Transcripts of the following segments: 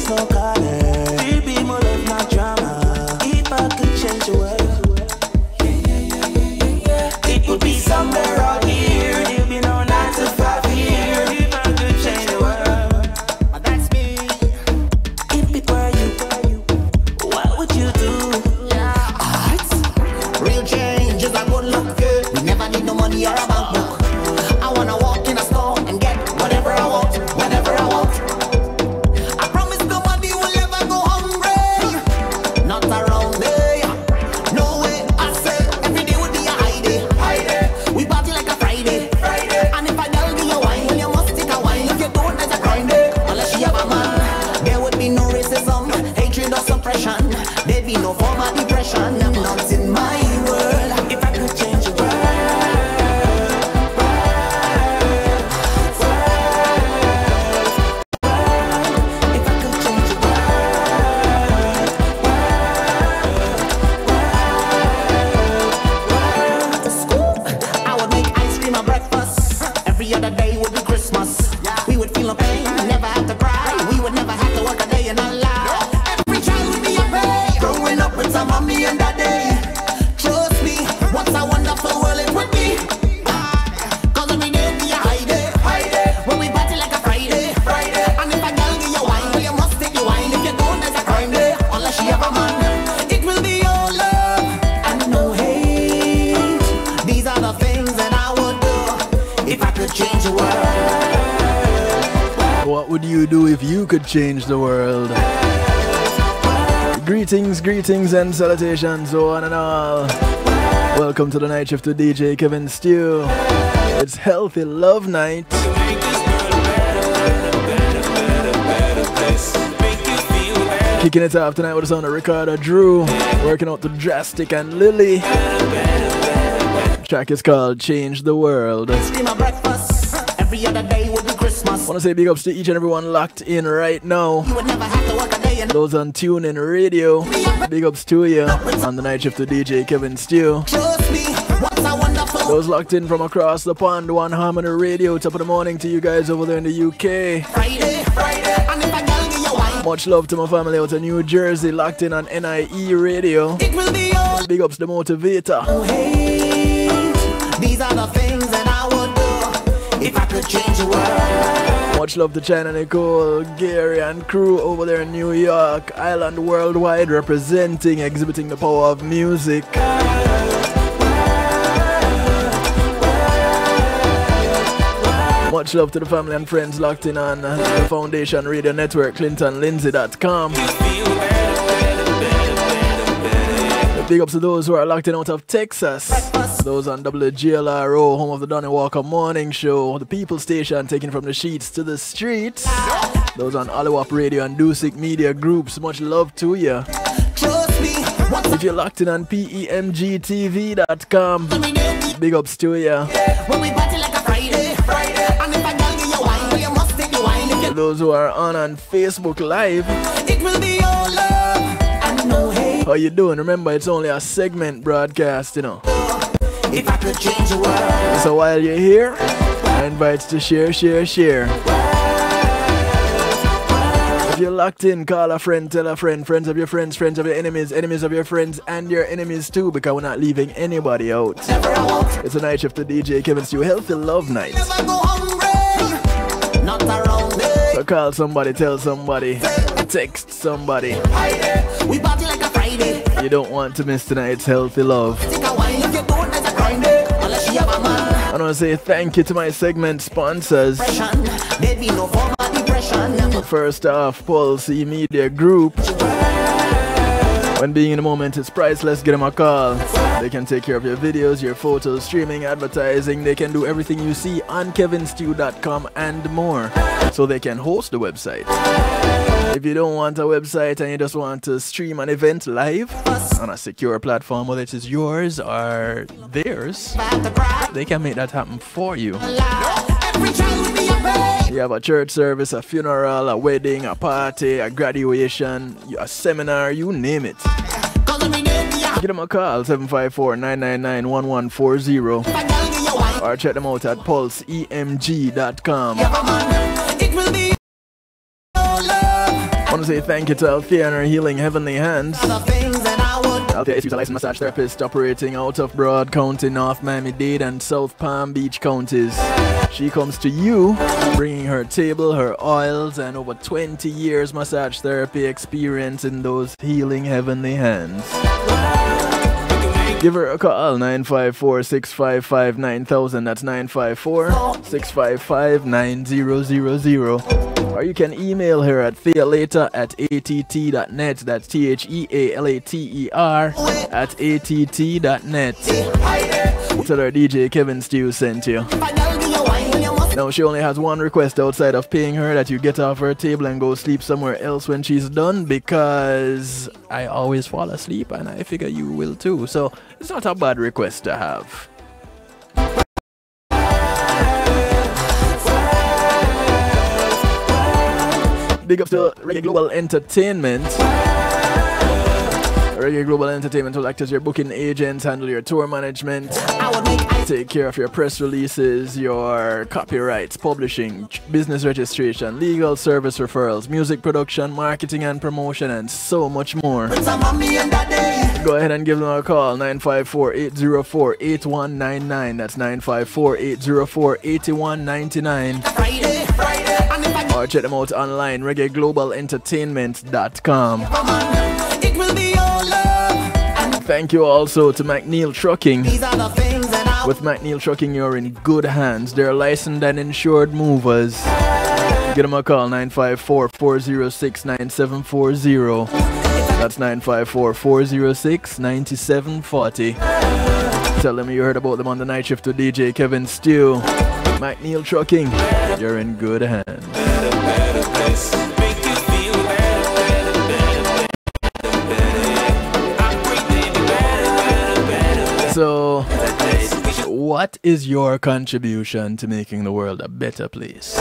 so color. There'll be more love, not drama. If I could change the world, it would be somewhere out here. There'll be no 9 to 5 here. If I could change the world, but that's me. If it were you, what would you do? Real change is a good look. We never need no money or a bank book. I wanna walk in a store and get whatever I want, whenever I want. I promise nobody will ever go hungry. Not around there. No way. I say every day would be a high day. We party like a Friday. And if I tell you a wine, well you must take a wine. If you don't, there's a crime day. Unless you have a man, there would be no racism, hatred or suppression. There'd be no form of depression. I'm not in my world. If I could change the world. I would make ice cream a breakfast. Every other day would be Christmas. We would feel no pain, never have to cry. We would never have to work a day in our life. Every child would be a pay. Growing up with some mommy and daddy. Trust me, what a wonderful world it would be. Cause every day be a high day. When we party like a Friday. And if a girl give you wine, well you must take the wine. If you don't, there's a crime day. Unless she have a man, it will be all love and no hate. These are the things that I would do if I could change the world. What would you do if you could change the world? Greetings and salutations, one and all. Welcome to the night shift with DJ Kevin Stew. It's Healthy Love Night. Kicking it off tonight with the sound of Ricardo Drew, working out to Drastic and Lily. The track is called Change the World. Every other day would be Christmas. Want to say big ups to each and everyone locked in right now. You would never have to work a day and Those on Tune In Radio, big ups to you on the night shift with DJ Kevin Stew. trust me, what's a wonderful. Those locked in from across the pond, One Harmony Radio, top of the morning to you guys over there in the UK. Friday. And if I girl give you wine, Much love to my family out in New Jersey, locked in on NIE Radio. it will be all Big ups the Motivator. hate. These are the things that I would do if I could change the world. Much love to China Nicole, Gary and crew over there in New York, Island worldwide, representing, exhibiting the power of music. Much love to the family and friends locked in on the Foundation Radio Network, ClintonLindsay.com. Big ups to those who are locked in out of Texas. Those on WGLRO, home of the Donnie Walker Morning Show, the People Station taking from the sheets to the streets. Those on Oliwap Radio and Dusick Media Groups, much love to you. Trust me, what's If you're locked in on PEMGTV.com, big ups to you. when we party like a Friday. And if I girl give you wine, well you must take the wine. If you Those who are on Facebook Live, it will be all love and no hate. how you doing? Remember, it's only a segment broadcast, you know. If I could change the world. So while you're here, I invite you to share. If you're locked in, call a friend, tell a friend, friends of your friends, friends of your enemies, enemies of your friends, and your enemies too, because we're not leaving anybody out. It's a night shift to DJ Kevin Stew, Healthy Love Night. Never go hungry. Not around there. So call somebody, tell somebody, text somebody. We party like a Friday. You don't want to miss tonight's Healthy Love. Take a wine if you don't, there's a crime day. Unless you have a man. I want to say thank you to my segment sponsors. There'd be no form of depression. First off, Pulse Media Group. When being in the moment is priceless, get them a call. They can take care of your videos, your photos, streaming, advertising. They can do everything you see on kevinstew.com and more. So they can host the website. If you don't want a website and you just want to stream an event live on a secure platform, whether it is yours or theirs, they can make that happen for you. You have a church service, a funeral, a wedding, a party, a graduation, a seminar, you name it. Give them a call, 754-999-1140, or check them out at pulseemg.com. It will be all love want to say thank you to Althea and her healing heavenly hands. Althea is a licensed massage therapist operating out of Broad County, North Miami-Dade and South Palm Beach counties. She comes to you bringing her table, her oils, and over 20 years massage therapy experience in those healing heavenly hands. Give her a call, 954-655-9000. That's 954-655-9000. Or you can email her at thealater@att.net. That's thealater@att.net. Tell her DJ Kevin Stew sent you. Now, she only has one request outside of paying her, that you get off her table and go sleep somewhere else when she's done, because I always fall asleep and I figure you will too. So it's not a bad request to have. Big up to Reggae Global Entertainment. Reggae Global Entertainment will act as your booking agent, handle your tour management, take care of your press releases, your copyrights, publishing, business registration, legal service referrals, music production, marketing and promotion, and so much more. Go ahead and give them a call, 954-804-8199. That's 954-804-8199. Or check them out online, reggaeglobalentertainment.com. Thank you also to McNeil Trucking. With McNeil Trucking, you're in good hands. They're licensed and insured movers. Give them a call, 954-406-9740. That's 954-406-9740. Tell them you heard about them on the night shift with DJ Kevin Stew. McNeil Trucking, you're in good hands. So, what is your contribution to making the world a better place?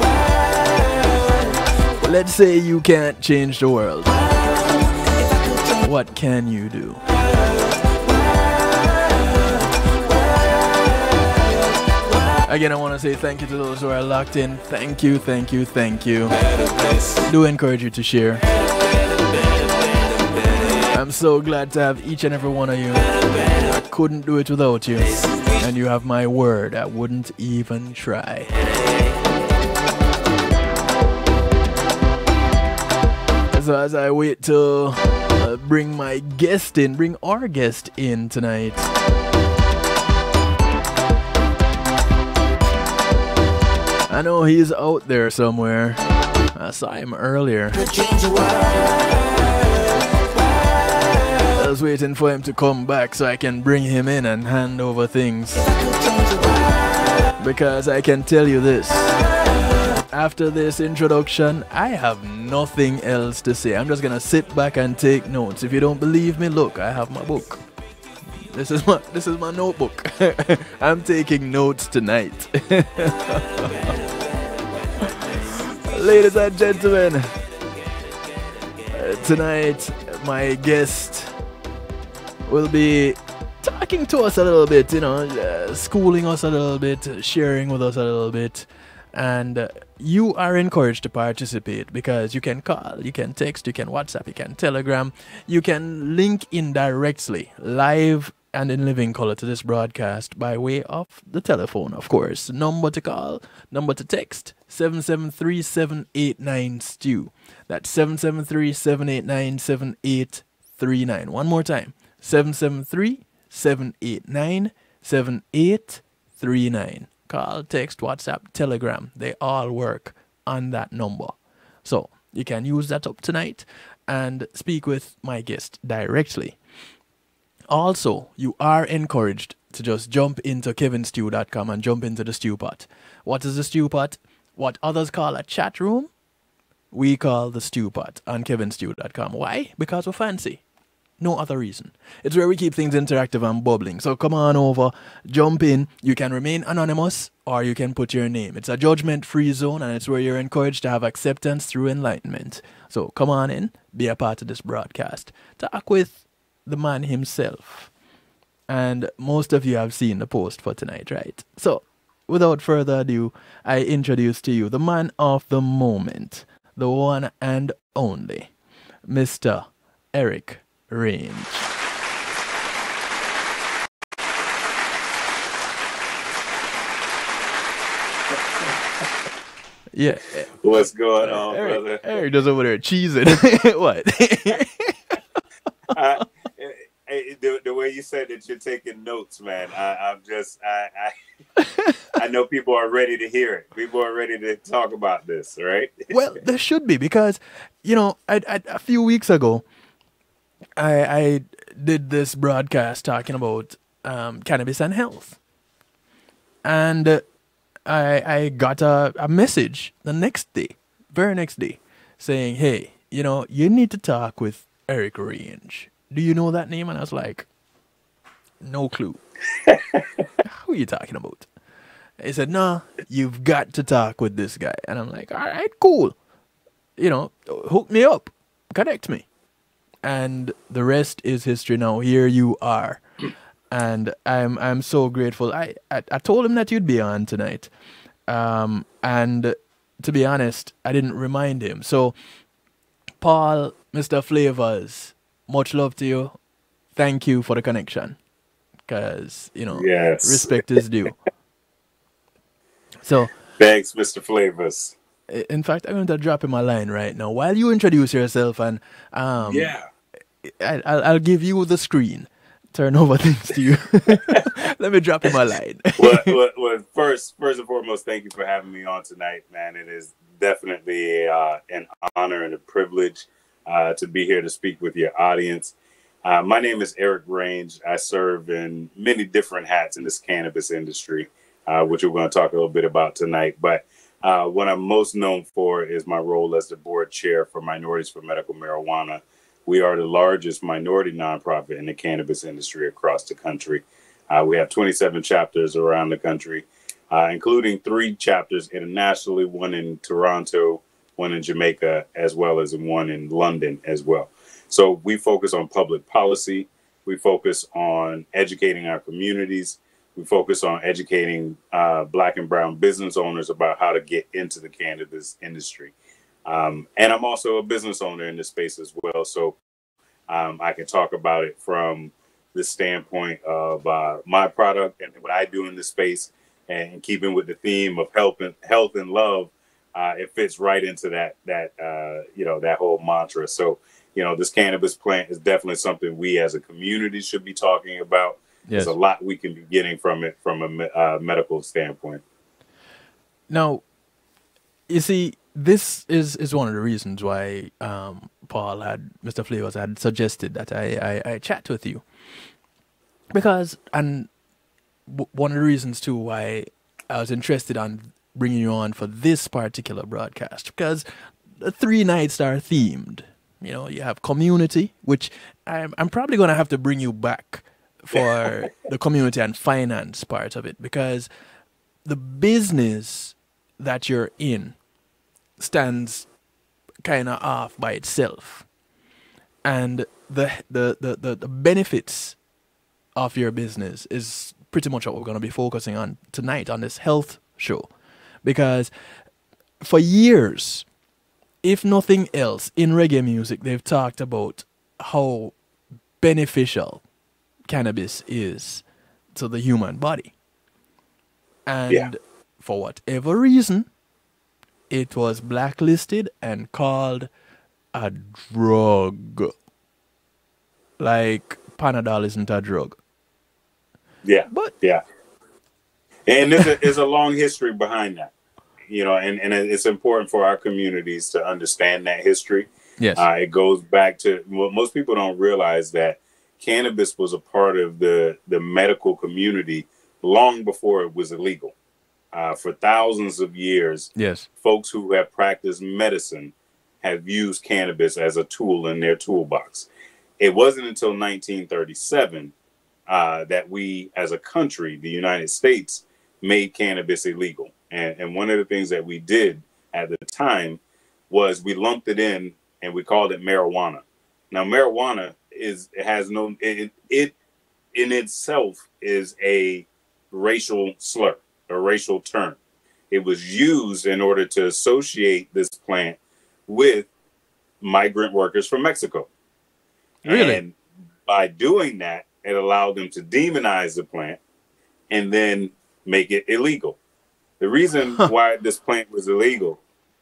Let's say you can't change the world. What can you do? Again, I want to say thank you to those who are locked in. Thank you, thank you, thank you. Do encourage you to share. I'm so glad to have each and every one of you. I couldn't do it without you. And you have my word, I wouldn't even try. So as I wait to bring our guest in tonight. I know he's out there somewhere. I saw him earlier. I was waiting for him to come back so I can bring him in and hand over things. Because I can tell you this. After this introduction, I have nothing else to say. I'm just gonna sit back and take notes. If you don't believe me, look, I have my book. This is my notebook. I'm taking notes tonight. Ladies and gentlemen, tonight my guest will be talking to us a little bit, schooling us a little bit, sharing with us a little bit. And you are encouraged to participate because you can call, you can text, you can WhatsApp, you can Telegram, you can link in directly, live and in living color to this broadcast by way of the telephone, of course. Number to call, number to text, 773-789-STEW. That's 773-789-7839. One more time, 773-789-7839. Call, text, WhatsApp, Telegram. They all work on that number. So you can use that up tonight and speak with my guest directly. Also, you are encouraged to just jump into kevinstew.com and jump into the stew pot. What is the stew pot? What others call a chat room, we call the stew pot on kevinstew.com. Why? Because we're fancy. No other reason. It's where we keep things interactive and bubbling. So come on over, jump in. You can remain anonymous or you can put your name. It's a judgment-free zone and it's where you're encouraged to have acceptance through enlightenment. So come on in, be a part of this broadcast. Talk with the man himself. And most of you have seen the post for tonight, right? So without further ado, I introduce to you the man of the moment, the one and only, Mr. Erik Range. Yeah. What's going on, brother? Erik does over there cheesing. What? The way you said that you're taking notes, man. I know people are ready to hear it. People are ready to talk about this, right? Well, there should be, because, you know, a few weeks ago, I did this broadcast talking about cannabis and health, and I got a message the very next day, saying, hey, you know, you need to talk with Erik Range. Do you know that name? And I was like, no clue. Who are you talking about? He said, no, you've got to talk with this guy. And I'm like, all right, cool. You know, hook me up, connect me. And the rest is history now. Here you are. And I'm so grateful. I told him that you'd be on tonight. And to be honest, I didn't remind him. So, Paul, Mr. Flavors, much love to you. Thank you for the connection. Because, you know, yes, respect is due. So, thanks, Mr. Flavors. In fact, I'm going to drop him a line right now while you introduce yourself, and I'll give you the screen. Turn over things to you. Let me drop him a line. well, first and foremost, thank you for having me on tonight, man. It is definitely an honor and a privilege to be here to speak with your audience. My name is Erik Range. I serve in many different hats in this cannabis industry, which we're going to talk a little bit about tonight. But what I'm most known for is my role as the board chair for Minorities for Medical Marijuana. We are the largest minority nonprofit in the cannabis industry across the country. We have 27 chapters around the country, including 3 chapters internationally, 1 in Toronto, 1 in Jamaica, as well as 1 in London as well. So we focus on public policy. We focus on educating our communities. We focus on educating Black and brown business owners about how to get into the cannabis industry. And I'm also a business owner in this space as well. So I can talk about it from the standpoint of my product and what I do in this space, and keeping with the theme of health and love. It fits right into that whole mantra. So, you know, this cannabis plant is definitely something we as a community should be talking about. Yes. There's a lot we can be getting from it from a medical standpoint. Now, you see, this is one of the reasons why Mr. Flavors had suggested that I chat with you. Because, and one of the reasons too why I was interested on bringing you on for this particular broadcast, because the 3 nights are themed. You know, you have community, which I'm probably going to have to bring you back for the community and finance part of it, because the business that you're in stands kind of off by itself, and the benefits of your business is pretty much what we're going to be focusing on tonight on this health show, because for years, if nothing else, in reggae music they've talked about how beneficial cannabis is to the human body, and for whatever reason it was blacklisted and called a drug. Like Panadol isn't a drug. Yeah. But and there's a long history behind that. You know, and it's important for our communities to understand that history. Yes. It goes back to, well, most people don't realize that cannabis was a part of the medical community long before it was illegal. For thousands of years, yes, folks who have practiced medicine have used cannabis as a tool in their toolbox. It wasn't until 1937 that we, as a country, the United States, made cannabis illegal. And one of the things that we did at the time was we lumped it in and we called it marijuana. Now, marijuana it in itself is a racial slur, a racial term. It was used in order to associate this plant with migrant workers from Mexico. Really? And by doing that, it allowed them to demonize the plant and then make it illegal. The reason why this plant was illegal,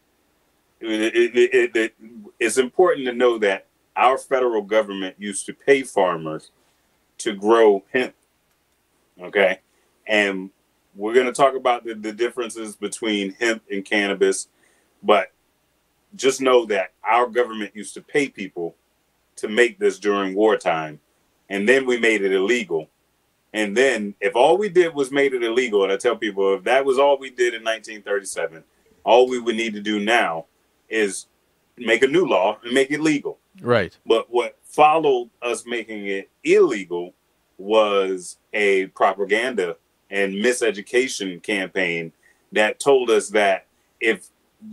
it's important to know that our federal government used to pay farmers to grow hemp. Okay. And we're going to talk about the differences between hemp and cannabis, but just know that our government used to pay people to make this during wartime, and then we made it illegal. And then if all we did was made it illegal, and I tell people, if that was all we did in 1937, all we would need to do now is make a new law and make it legal. Right. But what followed us making it illegal was a propaganda and miseducation campaign that told us that if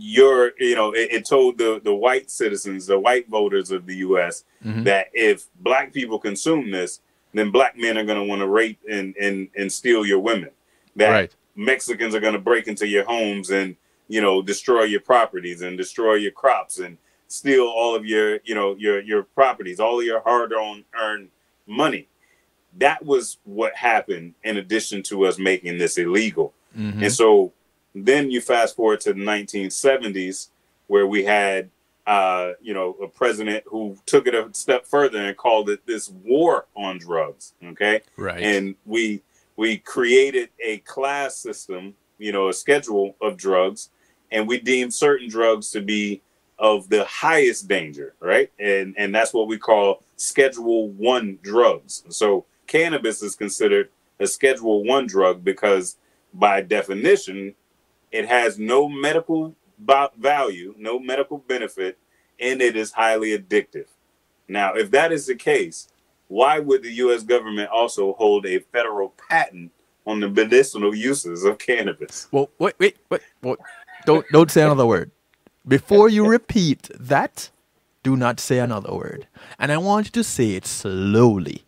it told the white citizens, the white voters of the U.S. that if black people consume this, then black men are going to want to rape and steal your women. That Mexicans are going to break into your homes and, destroy your properties and destroy your crops and steal all of your properties, all of your hard-earned money. That was what happened in addition to us making this illegal. And so then you fast forward to the 1970s, where we had, a president who took it a step further and called it this war on drugs. Okay. Right. And we created a class system, a schedule of drugs, and we deemed certain drugs to be of the highest danger. Right. And that's what we call Schedule 1 drugs. So cannabis is considered a Schedule 1 drug because by definition, it has no medical value, no medical benefit, and it is highly addictive. Now, if that is the case, why would the U.S. government also hold a federal patent on the medicinal uses of cannabis? Well, wait. Don't say another word. Before you repeat that, do not say another word. And I want you to say it slowly.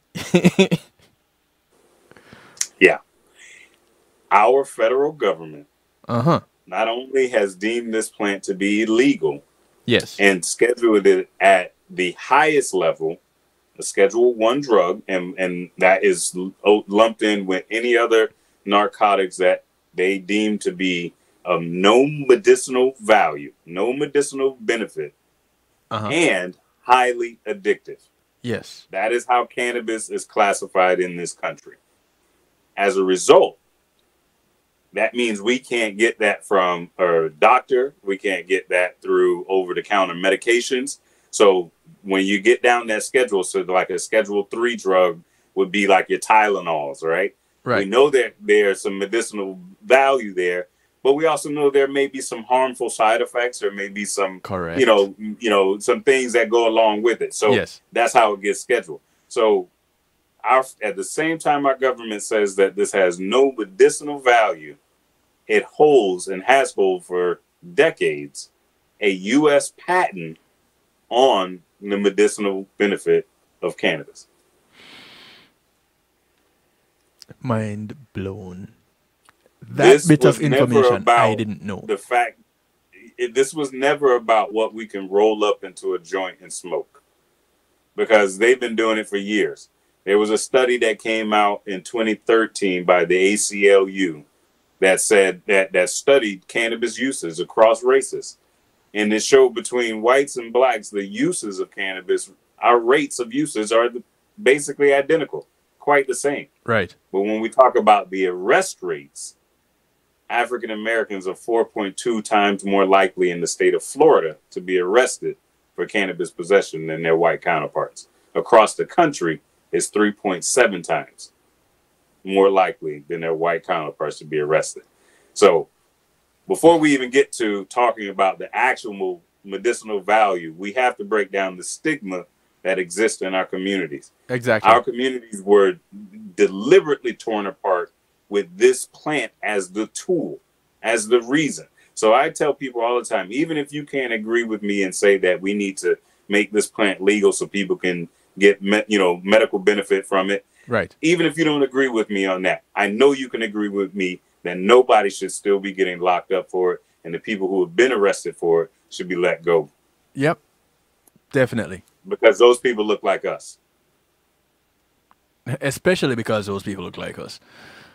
Yeah. Our federal government not only has deemed this plant to be illegal, and scheduled it at the highest level, a Schedule 1 drug, and that is lumped in with any other narcotics that they deem to be of no medicinal value, no medicinal benefit, and highly addictive. Yes. That is how cannabis is classified in this country. As a result, that means we can't get that from a doctor. We can't get that through over-the-counter medications. So when you get down that schedule, so like a Schedule 3 drug would be like your Tylenols, right? Right. We know that there's some medicinal value there, but we also know there may be some harmful side effects. There may be some, some things that go along with it. So that's how it gets scheduled. So at the same time, our government says that this has no medicinal value, it holds and has held for decades a U.S. patent on the medicinal benefit of cannabis. Mind blown. That bit of information I didn't know. The fact, this was never about what we can roll up into a joint and smoke, because they've been doing it for years. There was a study that came out in 2013 by the ACLU that said that studied cannabis uses across races. And it showed between whites and blacks, the uses of cannabis, our rates of uses are basically identical, quite the same. Right. But when we talk about the arrest rates, African Americans are 4.2 times more likely in the state of Florida to be arrested for cannabis possession than their white counterparts. Across the country, it's 3.7 times more likely than their white counterparts to be arrested. So before we even get to talking about the actual medicinal value, we have to break down the stigma that exists in our communities. Exactly. Our communities were deliberately torn apart with this plant as the tool, as the reason. So I tell people all the time, even if you can't agree with me and say that we need to make this plant legal so people can get medical benefit from it. Right. Even if you don't agree with me on that, I know you can agree with me that nobody should still be getting locked up for it, and the people who have been arrested for it should be let go Yep, definitely. Because those people look like us. Especially because those people look like us.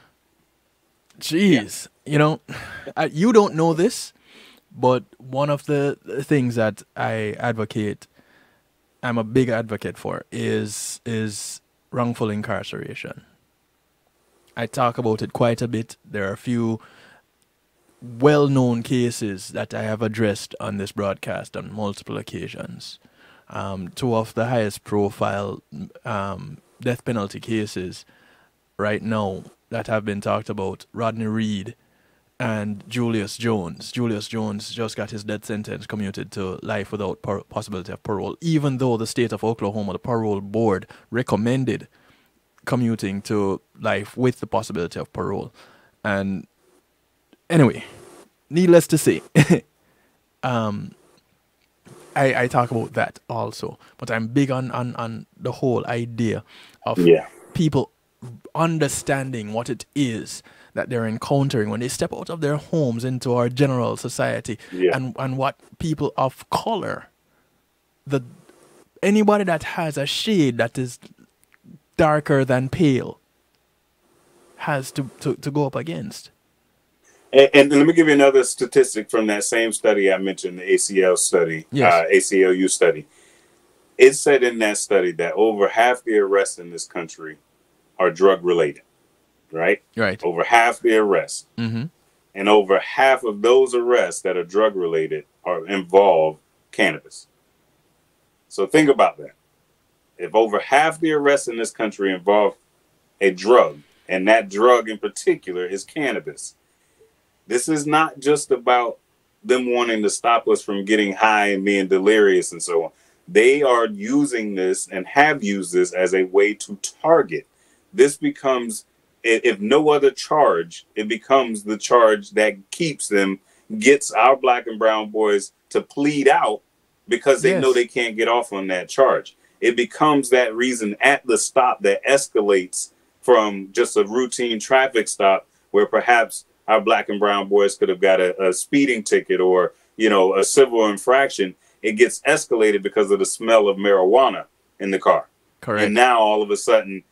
Jeez, you know, you don't know this, but one of the things that I advocate, I'm a big advocate for, is wrongful incarceration. I talk about it quite a bit. There are a few well-known cases that I have addressed on this broadcast on multiple occasions. Two of the highest profile death penalty cases right now that have been talked about, Rodney Reed and Julius Jones. Julius Jones just got his death sentence commuted to life without possibility of parole, even though the state of Oklahoma, the parole board, recommended commuting to life with the possibility of parole. And anyway, needless to say, I talk about that also, but I'm big on the whole idea of people understanding what it is that they're encountering when they step out of their homes into our general society, and what people of color, anybody that has a shade that is darker than pale, has to go up against. And let me give you another statistic from that same study I mentioned, the ACL study, ACLU study. It said in that study that over half the arrests in this country are drug related, right? Right. Over half the arrests. Mm-hmm. And over half of those arrests that are drug related involve cannabis. So think about that. If over half the arrests in this country involve a drug, and that drug in particular is cannabis, this is not just about them wanting to stop us from getting high and being delirious and so on. They are using this and have used this as a way to target. This becomes, if no other charge, it becomes the charge that keeps them, gets our black and brown boys to plead out because they know they can't get off on that charge. It becomes that reason at the stop that escalates from just a routine traffic stop where perhaps our black and brown boys could have got a speeding ticket or, a civil infraction. It gets escalated because of the smell of marijuana in the car. Correct. And now all of a sudden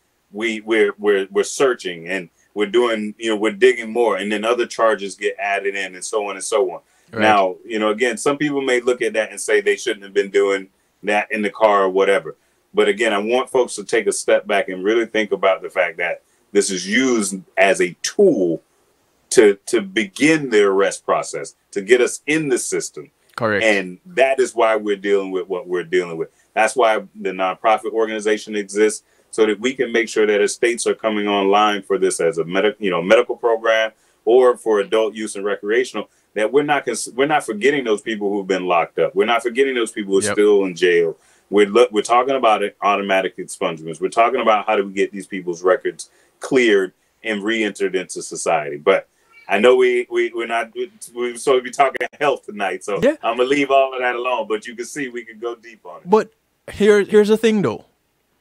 we're searching and we're doing, we're digging more, and then other charges get added in and so on and so on. Right. Now, again, some people may look at that and say they shouldn't have been doing that in the car or whatever. But again, I want folks to take a step back and really think about the fact that this is used as a tool to begin the arrest process, to get us in the system. Correct. And that is why we're dealing with what we're dealing with. That's why the nonprofit organization exists, so that we can make sure that as states are coming online for this as a medical program or for adult use and recreational, that we're not forgetting those people who've been locked up. We're not forgetting those people who are still in jail. We're talking about automatic expungements. We're talking about how do we get these people's records cleared and re-entered into society. But I know we're supposed to be talking health tonight, so I'm gonna leave all of that alone. But you can see we can go deep on it. But here's the thing, though.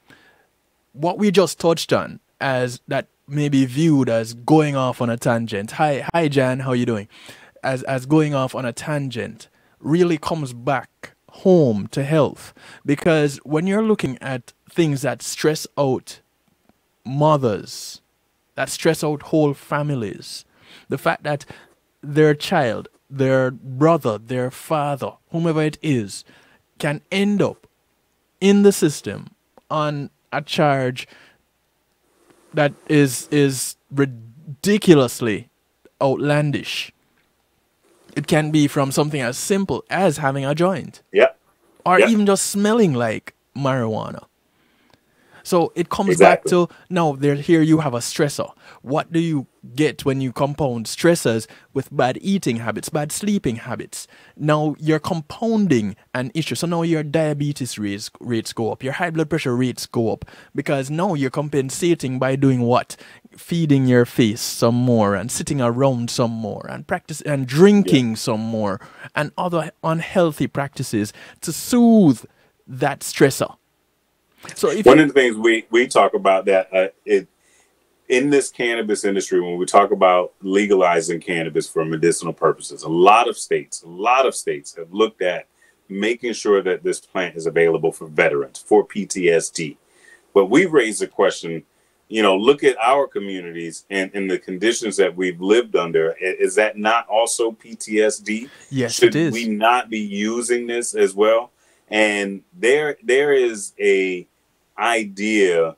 What we just touched on, as that may be viewed as going off on a tangent. Hi, Jan, how you doing? As going off on a tangent, really comes back home to health, because when you're looking at things that stress out mothers, that stress out whole families, the fact that their child, their brother, their father, whomever it is, can end up in the system on a charge that is ridiculously outlandish. It can be from something as simple as having a joint. Or even just smelling like marijuana. So it comes back to, now here you have a stressor. What do you get when you compound stressors with bad eating habits, bad sleeping habits? Now you're compounding an issue. So now your diabetes rates go up, your high blood pressure rates go up, because now you're compensating by doing what? Feeding your face some more and sitting around some more and practice and drinking some more and other unhealthy practices to soothe that stressor. So one of the things we talk about that in this cannabis industry, when we talk about legalizing cannabis for medicinal purposes, a lot of states have looked at making sure that this plant is available for veterans, for PTSD. But we raised the question, look at our communities and the conditions that we've lived under. Is that not also PTSD? Yes, Should it is. we not be using this as well? And there is a idea,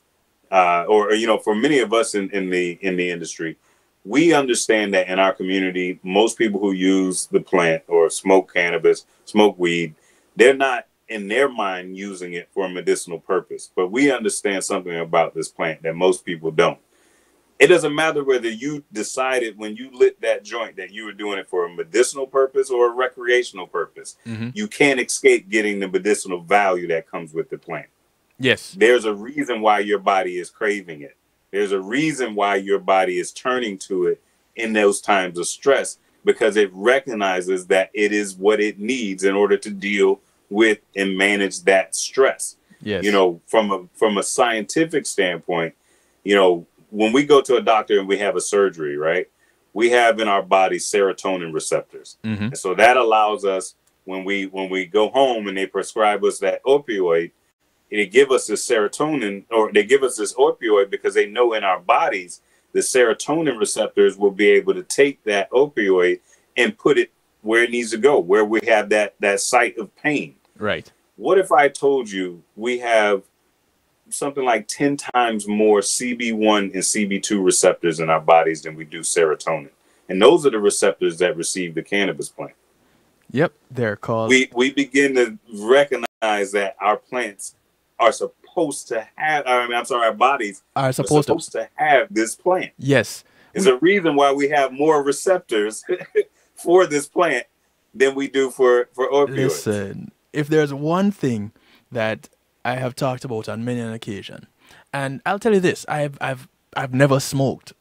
for many of us in the industry, we understand that in our community, most people who use the plant or smoke cannabis, smoke weed, they're not in their mind using it for a medicinal purpose. But we understand something about this plant that most people don't. It doesn't matter whether you decided when you lit that joint that you were doing it for a medicinal purpose or a recreational purpose. Mm-hmm. You can't escape getting the medicinal value that comes with the plant. Yes. There's a reason why your body is craving it. There's a reason why your body is turning to it in those times of stress, because it recognizes that it is what it needs in order to deal with and manage that stress. Yes. From a scientific standpoint, when we go to a doctor and we have a surgery, right, we have in our body serotonin receptors. Mm-hmm. And so that allows us, when we go home and they prescribe us that opioid, they give us this serotonin, or they give us this opioid because they know in our bodies, the serotonin receptors will be able to take that opioid and put it where it needs to go, where we have that site of pain. Right. What if I told you we have something like 10 times more CB1 and CB2 receptors in our bodies than we do serotonin? And those are the receptors that receive the cannabis plant. Yep, they're called. We begin to recognize that our plants are supposed to have, our bodies are supposed to have this plant. Yes. There's a reason why we have more receptors for this plant than we do for opioids. Listen, if there's one thing that I have talked about on many an occasion, and I'll tell you this, I've never smoked.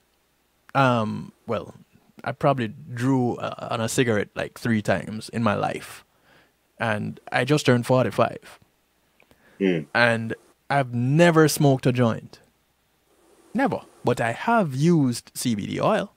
Well, I probably drew on a cigarette like 3 times in my life, and I just turned 45. And I've never smoked a joint. Never. But I have used CBD oil.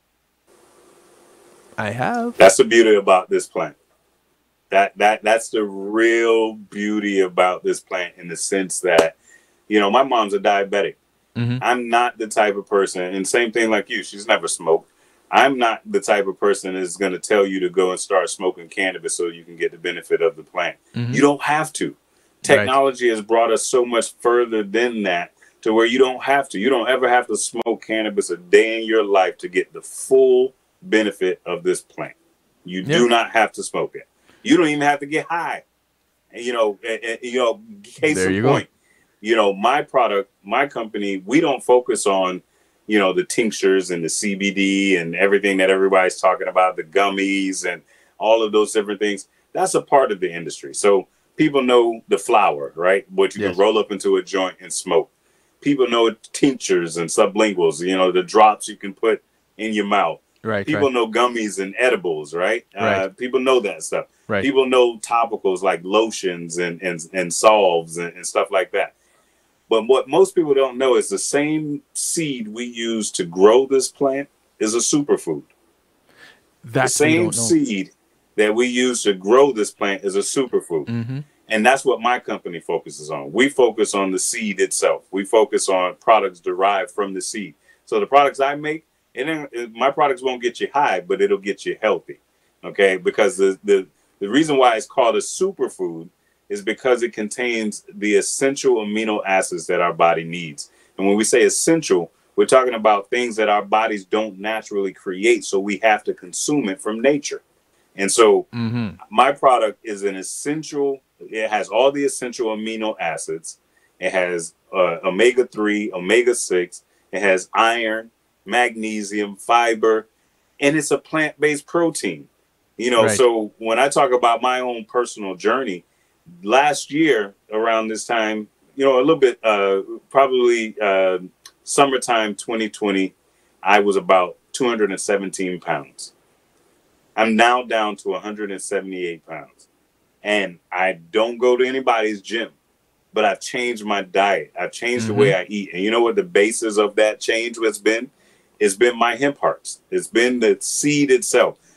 I have. That's the beauty about this plant. That's the real beauty about this plant, in the sense that, my mom's a diabetic. Mm-hmm. I'm not the type of person, and same thing like you, she's never smoked. I'm not the type of person that's going to tell you to go and start smoking cannabis so you can get the benefit of the plant. Mm-hmm. You don't have to. Technology has brought us so much further than that, to where you don't have to. You don't ever have to smoke cannabis a day in your life to get the full benefit of this plant. You do not have to smoke it. You don't even have to get high. Case in point, my product, my company, we don't focus on, the tinctures and the CBD and everything that everybody's talking about, the gummies and all of those different things. That's a part of the industry. So people know the flower, right? What you can roll up into a joint and smoke. People know tinctures and sublinguals, the drops you can put in your mouth. Right. People know gummies and edibles, right? People know that stuff. Right. People know topicals like lotions and salves and stuff like that. But what most people don't know is the same seed we use to grow this plant is a superfood. The same seed that we use to grow this plant is a superfood. Mm-hmm. And that's what my company focuses on. We focus on the seed itself. We focus on products derived from the seed. So the products I make, my products won't get you high, but it'll get you healthy. Okay? Because the reason why it's called a superfood is because it contains the essential amino acids that our body needs. And when we say essential, we're talking about things that our bodies don't naturally create, so we have to consume it from nature. And so my product is an essential. It has all the essential amino acids. It has omega-3, omega-6. It has iron, magnesium, fiber, and it's a plant-based protein. So when I talk about my own personal journey, last year around this time, a little bit, probably summertime 2020, I was about 217 pounds. I'm now down to 178 pounds. And I don't go to anybody's gym, but I've changed my diet. I've changed the way I eat. And you know what the basis of that change has been? It's been my hemp hearts. It's been the seed itself.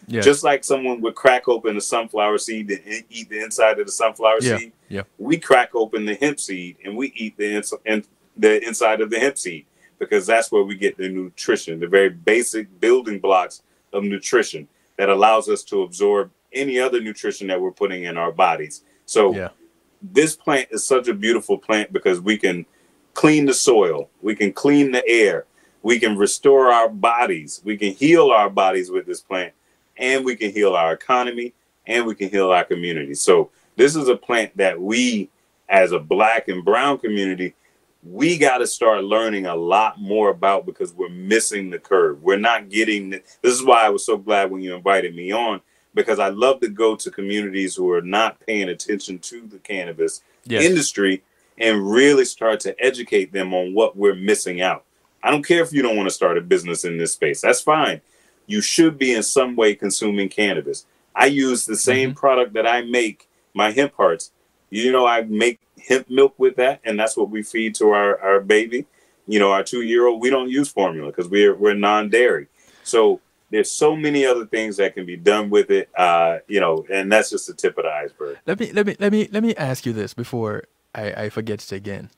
Yes. Just like someone would crack open a sunflower seed and eat the inside of the sunflower seed, we crack open the hemp seed and we eat the inside of the hemp seed, because that's where we get the nutrition, the very basic building blocks of nutrition that allows us to absorb any other nutrition that we're putting in our bodies. So this plant is such a beautiful plant because we can clean the soil, we can clean the air, we can restore our bodies, we can heal our bodies with this plant, and we can heal our economy, and we can heal our community. So this is a plant that we, as a Black and brown community, we got to start learning a lot more about, because we're missing the curve. We're not getting this is why I was so glad when you invited me on, because I love to go to communities who are not paying attention to the cannabis industry and really start to educate them on what we're missing out. I don't care if you don't want to start a business in this space. That's fine. You should be in some way consuming cannabis. I use the same product that I make, my hemp hearts. You know, I make hemp milk with that, and that's what we feed to our baby. You know, our 2-year-old, we don't use formula because we're non-dairy. So there's so many other things that can be done with it, you know, and that's just the tip of the iceberg. Let me ask you this before I forget it again.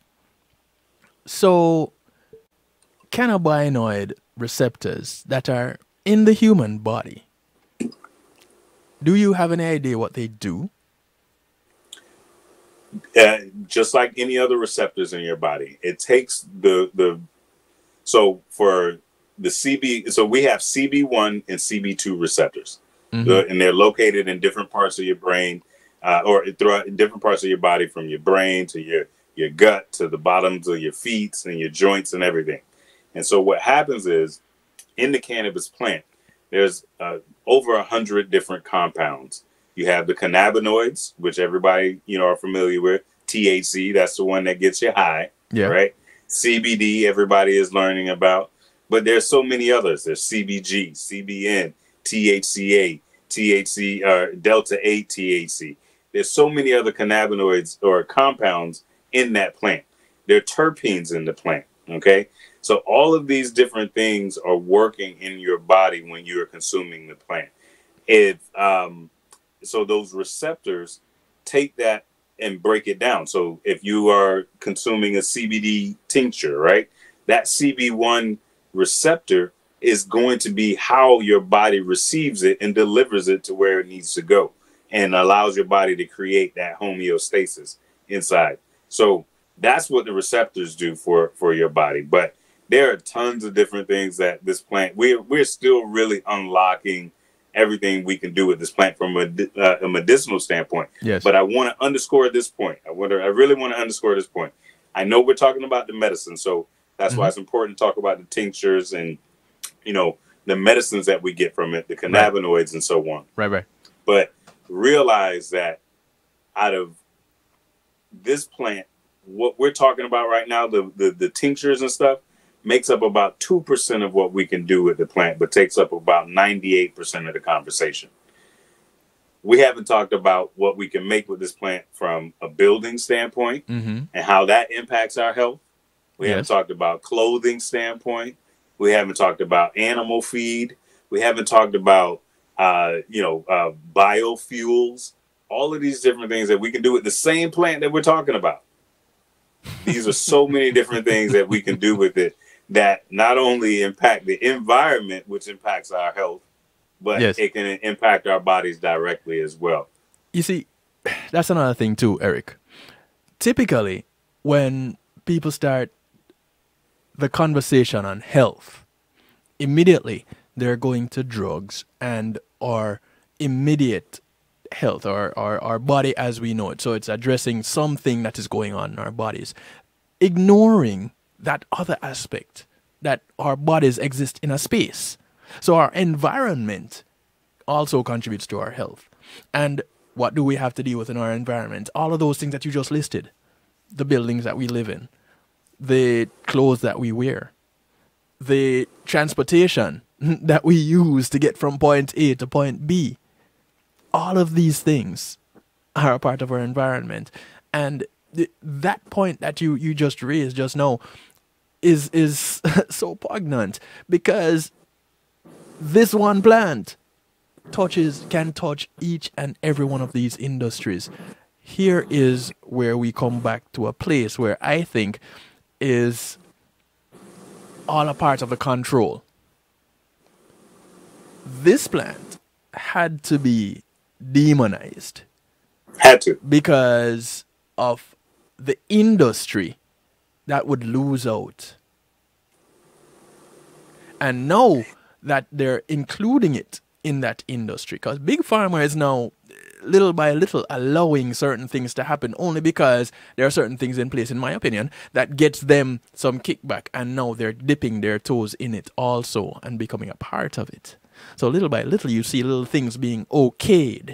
So cannabinoid receptors that are in the human body, do you have any idea what they do? Just like any other receptors in your body, it takes so for the so we have CB1 and CB2 receptors, and they're located in different parts of your brain, or throughout different parts of your body, from your brain to your gut to the bottoms of your feet and your joints and everything. And so what happens is, in the cannabis plant, there's over 100 different compounds. You have the cannabinoids, which everybody, you know, are familiar with. THC, that's the one that gets you high, right? CBD, everybody is learning about. But there's so many others. There's CBG, CBN, THCA, THC, Delta 8 THC. There's so many other cannabinoids or compounds in that plant. There are terpenes in the plant, okay? So all of these different things are working in your body when you're consuming the plant. So those receptors take that and break it down. So if you are consuming a CBD tincture, right, that CB1 receptor is going to be how your body receives it and delivers it to where it needs to go, and allows your body to create that homeostasis inside. So that's what the receptors do for your body. But there are tons of different things that this plant, we're still really unlocking everything we can do with this plant from a medicinal standpoint. Yes. But I want to underscore this point. I really want to underscore this point. I know we're talking about the medicine, so that's why it's important to talk about the tinctures and, you know, the medicines that we get from it, the cannabinoids and so on. Right. But realize that out of this plant, what we're talking about right now, the tinctures and stuff, makes up about 2% of what we can do with the plant, but takes up about 98% of the conversation. We haven't talked about what we can make with this plant from a building standpoint and how that impacts our health. We haven't talked about clothing standpoint. We haven't talked about animal feed. We haven't talked about, biofuels, all of these different things that we can do with the same plant that we're talking about. These are so many different things that we can do with it that not only impact the environment, which impacts our health, but it can impact our bodies directly as well. You see, that's another thing too, Eric. Typically, when people start the conversation on health, immediately they're going to drugs and our immediate health, or our body as we know it. So it's addressing something that is going on in our bodies, ignoring that other aspect, that our bodies exist in a space. So our environment also contributes to our health. And what do we have to deal with in our environment? All of those things that you just listed. The buildings that we live in, the clothes that we wear, the transportation that we use to get from point A to point B. All of these things are a part of our environment. And that point that you just raised just now is so poignant, because this one plant can touch each and every one of these industries. Here is where we come back to a place where I think is all a part of the control. This plant had to be demonized. Had to. Because of the industry that would lose out. And now that they're including it in that industry, because Big Pharma is now little by little allowing certain things to happen only because there are certain things in place, in my opinion, that gets them some kickback, and now they're dipping their toes in it also and becoming a part of it. So little by little you see little things being okayed.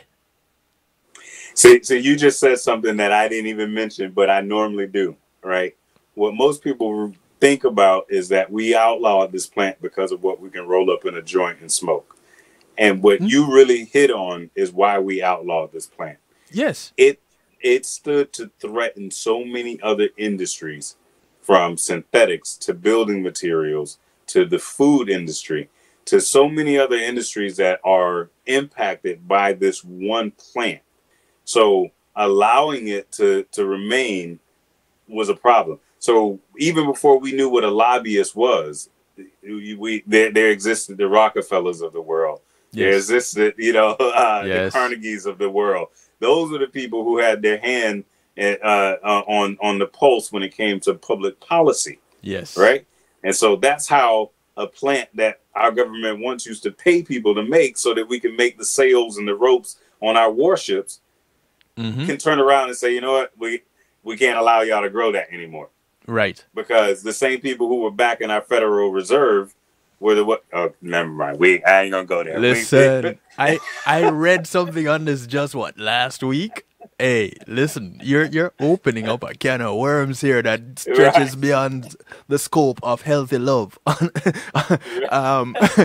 So you just said something that I didn't even mention, but I normally do, right? What most people think about is that we outlawed this plant because of what we can roll up in a joint and smoke. And what you really hit on is why we outlawed this plant. Yes. It stood to threaten so many other industries, from synthetics to building materials to the food industry to so many other industries that are impacted by this one plant. So allowing it to remain was a problem. So even before we knew what a lobbyist was, there existed the Rockefellers of the world. There existed, the Carnegies of the world. Those are the people who had their hand on the pulse when it came to public policy. Yes. Right. And so that's how a plant that our government once used to pay people to make so that we can make the sails and the ropes on our warships can turn around and say, you know what, we can't allow y'all to grow that anymore. Right. Because the same people who were backing our Federal Reserve were the what? Oh, never mind. I ain't gonna go there. Listen, I read something on this just last week. Hey, listen, you're opening up a can of worms here that stretches beyond the scope of healthy love. I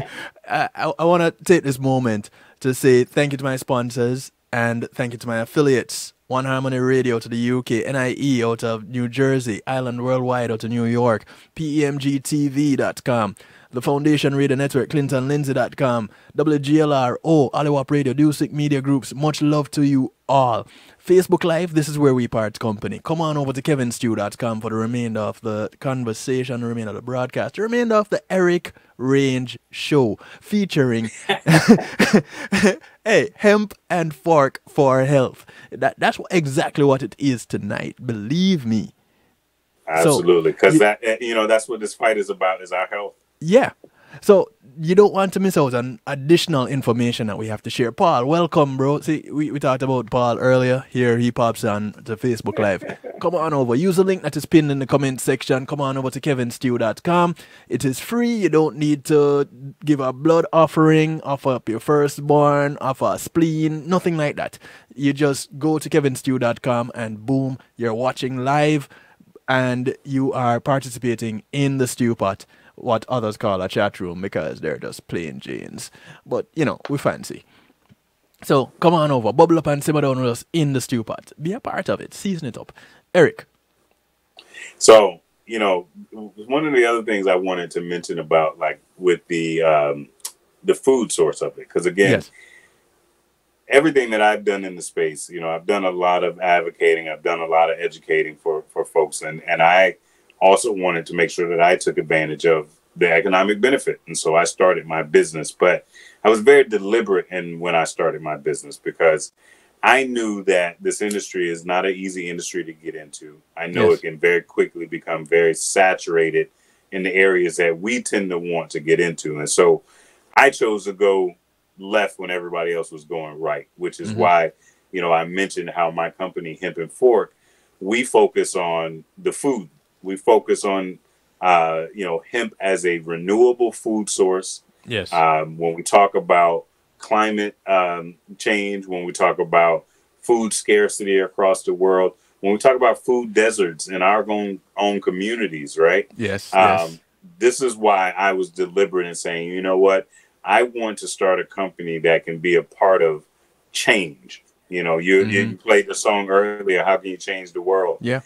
want to take this moment to say thank you to my sponsors and thank you to my affiliates. One Harmony Radio to the UK, NIE out of New Jersey, Island Worldwide out of New York, PEMGTV.com, the Foundation Radio Network, ClintonLindsay.com, WGLRO, Aliwap Radio, Dusick Media Groups. Much love to you all. Facebook Live, this is where we part company. Come on over to kevinstew.com for the remainder of the conversation, the remainder of the broadcast, the remainder of the Erik Range Show, featuring Hemp and Fork for Health. That's exactly what it is tonight. Believe me. Absolutely, because that's what this fight is about, is our health. Yeah. So you don't want to miss out on additional information that we have to share. Paul, welcome, bro. See, we talked about Paul earlier. Here he pops on to Facebook Live. Come on over. Use the link that is pinned in the comment section. Come on over to kevinstew.com. It is free. You don't need to give a blood offering, offer up your firstborn, offer a spleen, nothing like that. You just go to kevinstew.com and boom, you're watching live and you are participating in the stew pot. What others call a chat room, because they're just plain Janes. But, we fancy. So, come on over. Bubble up and simmer down with us in the stew pot. Be a part of it. Season it up. Erik. So, one of the other things I wanted to mention about, with the food source of it. Because, again, everything that I've done in the space, I've done a lot of advocating. I've done a lot of educating for folks. And I also wanted to make sure that I took advantage of the economic benefit. And so I started my business, but I was very deliberate when I started my business, because I knew that this industry is not an easy industry to get into. I know it can very quickly become very saturated in the areas that we tend to want to get into. And so I chose to go left when everybody else was going right, which is why, I mentioned how my company, Hemp and Fork, we focus on the food. We focus on, hemp as a renewable food source. Yes. When we talk about climate change, when we talk about food scarcity across the world, when we talk about food deserts in our own communities, right? Yes. This is why I was deliberate in saying, you know what? I want to start a company that can be a part of change. You played the song earlier, How Can You Change the World? Yeah.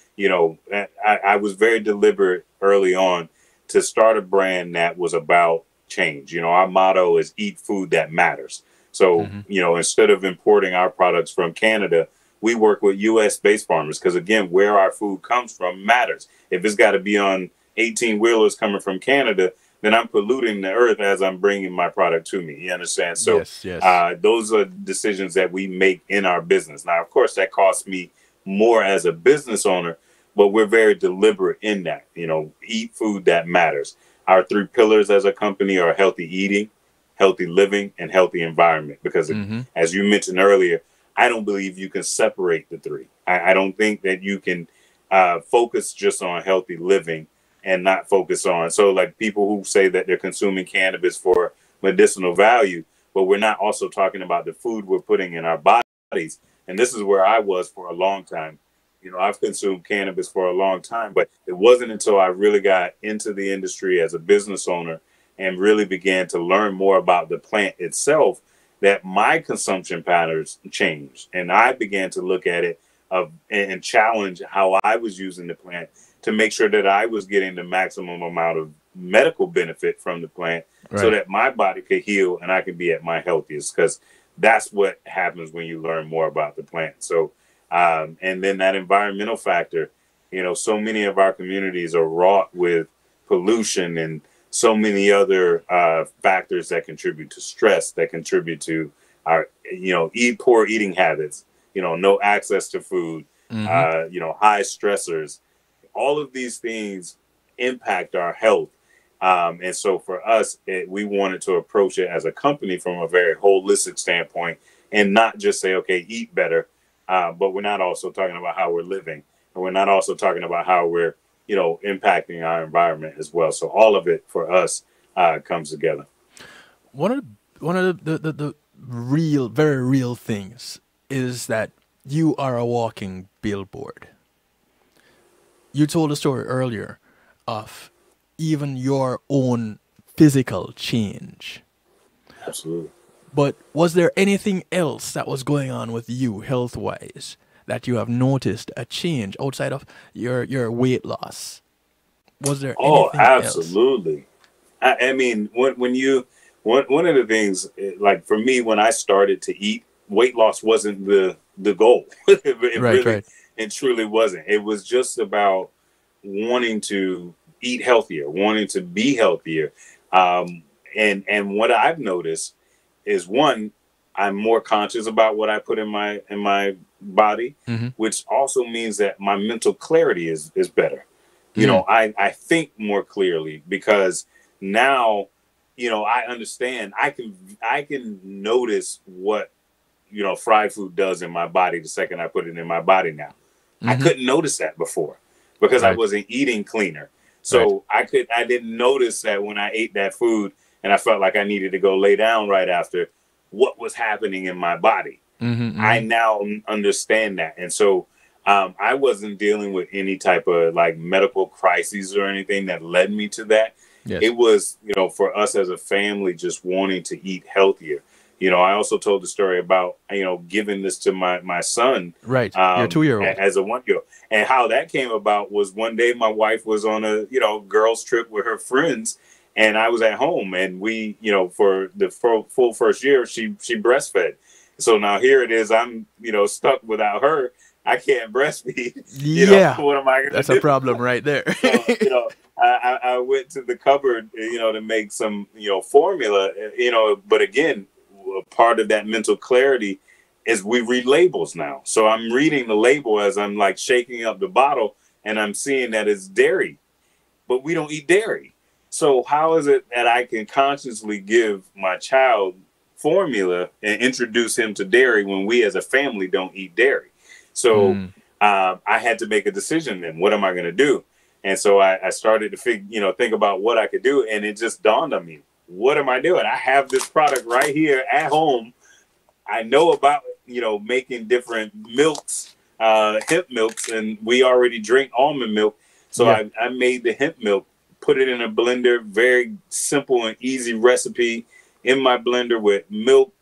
I was very deliberate early on to start a brand that was about change. Our motto is eat food that matters. So, instead of importing our products from Canada, we work with U.S. based farmers because, again, where our food comes from matters. If it's got to be on 18 wheelers coming from Canada, then I'm polluting the earth as I'm bringing my product to me. You understand? So those are decisions that we make in our business. Now, of course, that costs me more as a business owner, but we're very deliberate in that. Eat food that matters. Our 3 pillars as a company are healthy eating, healthy living, and healthy environment. Because as you mentioned earlier, I don't believe you can separate the 3. I don't think that you can focus just on healthy living and not focus on. So like people who say that they're consuming cannabis for medicinal value, but we're not also talking about the food we're putting in our bodies. And this is where I was for a long time. I've consumed cannabis for a long time, but it wasn't until I really got into the industry as a business owner and really began to learn more about the plant itself that my consumption patterns changed. And I began to look at it and challenge how I was using the plant to make sure that I was getting the maximum amount of medical benefit from the plant so that my body could heal and I could be at my healthiest, because that's what happens when you learn more about the plant. So, and then that environmental factor, so many of our communities are wrought with pollution and so many other factors that contribute to stress, that contribute to our, poor eating habits, no access to food, high stressors. All of these things impact our health. And so for us, we wanted to approach it as a company from a very holistic standpoint and not just say, okay, eat better. But we're not also talking about how we're living. And we're not also talking about how we're impacting our environment as well. So all of it for us comes together. One of the real, very real things is that you are a walking billboard. You told a story earlier of even your own physical change. Absolutely. But was there anything else that was going on with you health-wise that you have noticed a change outside of your weight loss? Was there anything absolutely. else? I mean, one of the things, like for me, when I started to eat, weight loss wasn't the goal. It really and truly wasn't. It was just about wanting to eat healthier, wanting to be healthier. And what I've noticed is, one, I'm more conscious about what I put in my body, which also means that my mental clarity is better. I think more clearly because now, I understand. I can notice what fried food does in my body the second I put it in my body now. I couldn't notice that before because I wasn't eating cleaner. So I didn't notice that when I ate that food and I felt like I needed to go lay down right after, what was happening in my body. I now understand that. And so I wasn't dealing with any type of like medical crises or anything that led me to that. It was, for us as a family, just wanting to eat healthier. I also told the story about, giving this to my son. Right. Your 2-year-old. As a 1-year-old. And how that came about was one day my wife was on a, girls trip with her friends. And I was at home and we, for the full first year, she breastfed. So now here it is. I'm, stuck without her. I can't breastfeed. What am I going to do? That's a problem right there. So, I went to the cupboard, to make some, formula, but again, part of that mental clarity is we read labels now. So I'm reading the label as I'm like shaking up the bottle and I'm seeing that it's dairy, but we don't eat dairy. So how is it that I can consciously give my child formula and introduce him to dairy when we as a family don't eat dairy? So I had to make a decision then. What am I going to do? And so I started to think about what I could do. And it just dawned on me. What am I doing? I have this product right here at home. I know about, making different milks, hemp milks, and we already drink almond milk. So I made the hemp milk, put it in a blender, very simple and easy recipe in my blender with milk,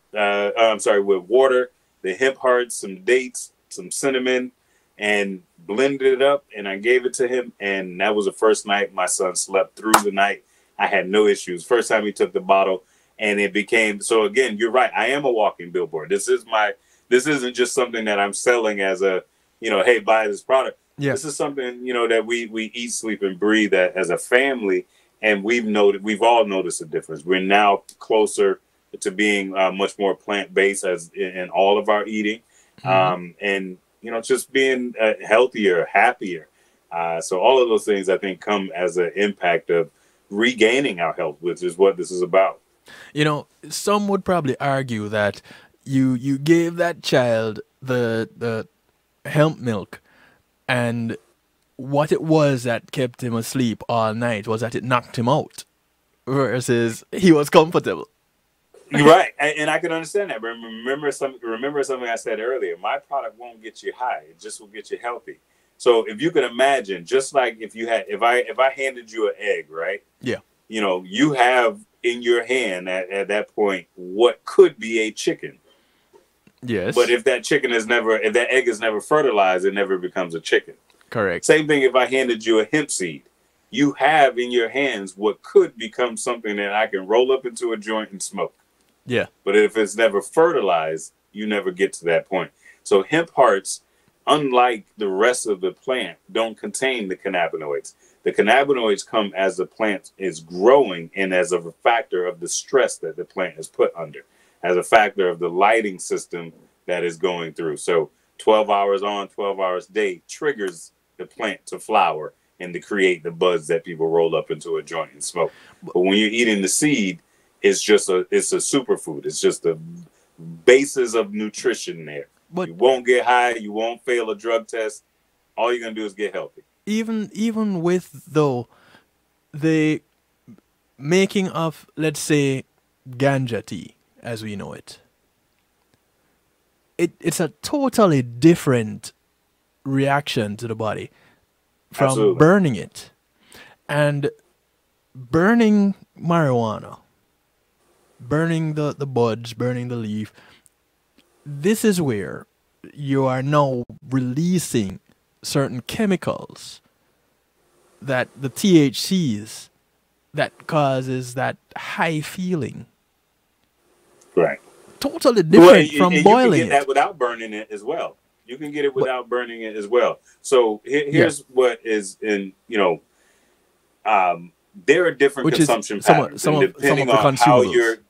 with water, the hemp hearts, some dates, some cinnamon, and blended it up. And I gave it to him. And that was the first night my son slept through the night. I had no issues. First time he took the bottle. And it became, so again, you're right. I am a walking billboard. This isn't just something that I'm selling as a, hey, buy this product. Yeah. This is something, that we eat, sleep, and breathe as a family. And we've all noticed a difference. We're now closer to being much more plant-based as in all of our eating. And, just being healthier, happier. So all of those things, I think, come as an impact of regaining our health, which is what this is about. Some would probably argue that you gave that child the hemp milk, and what it was that kept him asleep all night was that it knocked him out, versus he was comfortable. Right, and I can understand that. But remember something I said earlier. My product won't get you high; it just will get you healthy. So if you could imagine, just like if I handed you an egg, right? Yeah. You have in your hand at that point what could be a chicken. Yes. But if that egg is never fertilized, it never becomes a chicken. Correct. Same thing if I handed you a hemp seed. You have in your hands what could become something that I can roll up into a joint and smoke. Yeah. But if it's never fertilized, you never get to that point. So hemp hearts, unlike the rest of the plant, don't contain the cannabinoids. The cannabinoids come as the plant is growing and as a factor of the stress that the plant is put under, as a factor of the lighting system that is going through. So 12 hours on, 12 hours a day triggers the plant to flower and to create the buds that people roll up into a joint and smoke. But when you're eating the seed, it's a superfood. It's just the basis of nutrition there. But you won't get high. You won't fail a drug test. All you're going to do is get healthy. Even with, though, the making of, let's say, ganja tea, as we know it, it's a totally different reaction to the body from Absolutely. Burning it. And burning marijuana, burning the buds, burning the leaf, this is where you are now releasing certain chemicals, that the THCs, that causes that high feeling. Right. Totally different from boiling you can get that without burning it as well. You can get it without burning it as well. So here's what is in, there are different consumption patterns. Depending on how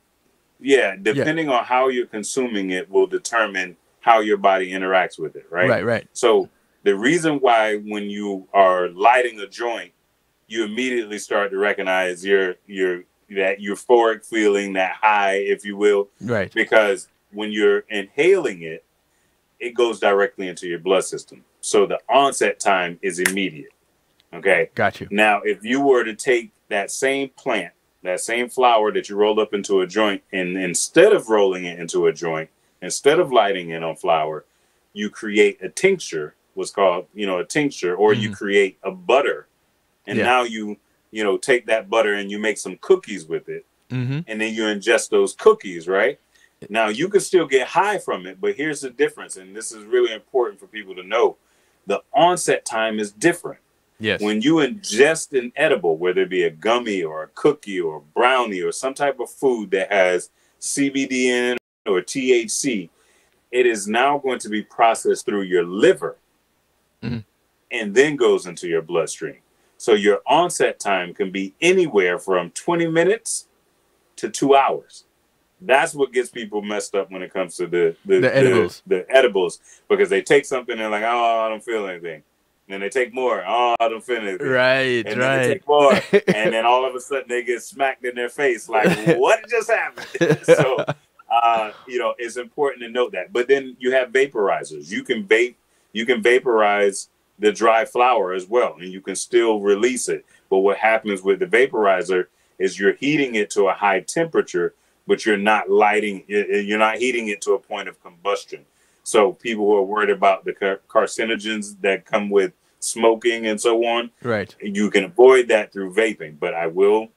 you're consuming it will determine how your body interacts with it, right? Right. So the reason why when you are lighting a joint, you immediately start to recognize that euphoric feeling, that high, if you will. Right. Because when you're inhaling it, it goes directly into your blood system. So the onset time is immediate. Okay. Got you. Now, if you were to take that same plant, that same flower that you rolled up into a joint, and instead of rolling it into a joint, instead of lighting it on flower, you create a tincture, what's called, a tincture, or you create a butter. And now you take that butter and you make some cookies with it. And then you ingest those cookies, right? Now, you can still get high from it, but here's the difference. And this is really important for people to know. The onset time is different. Yes. When you ingest an edible, whether it be a gummy or a cookie or a brownie or some type of food that has CBD in it or THC, it is now going to be processed through your liver and then goes into your bloodstream. So your onset time can be anywhere from 20 minutes to 2 hours. That's what gets people messed up when it comes to the edibles. The edibles, because they take something and they're like, oh, I don't feel anything. And then they take more. Oh, I don't feel anything. Right. And then they take more. And then all of a sudden they get smacked in their face like, what just happened? So, it's important to note that. But then you have vaporizers. You can vaporize the dry flower as well, and you can still release it. But what happens with the vaporizer is you're heating it to a high temperature, but you're not heating it to a point of combustion. So people who are worried about the carcinogens that come with smoking and so on, right? You can avoid that through vaping. But I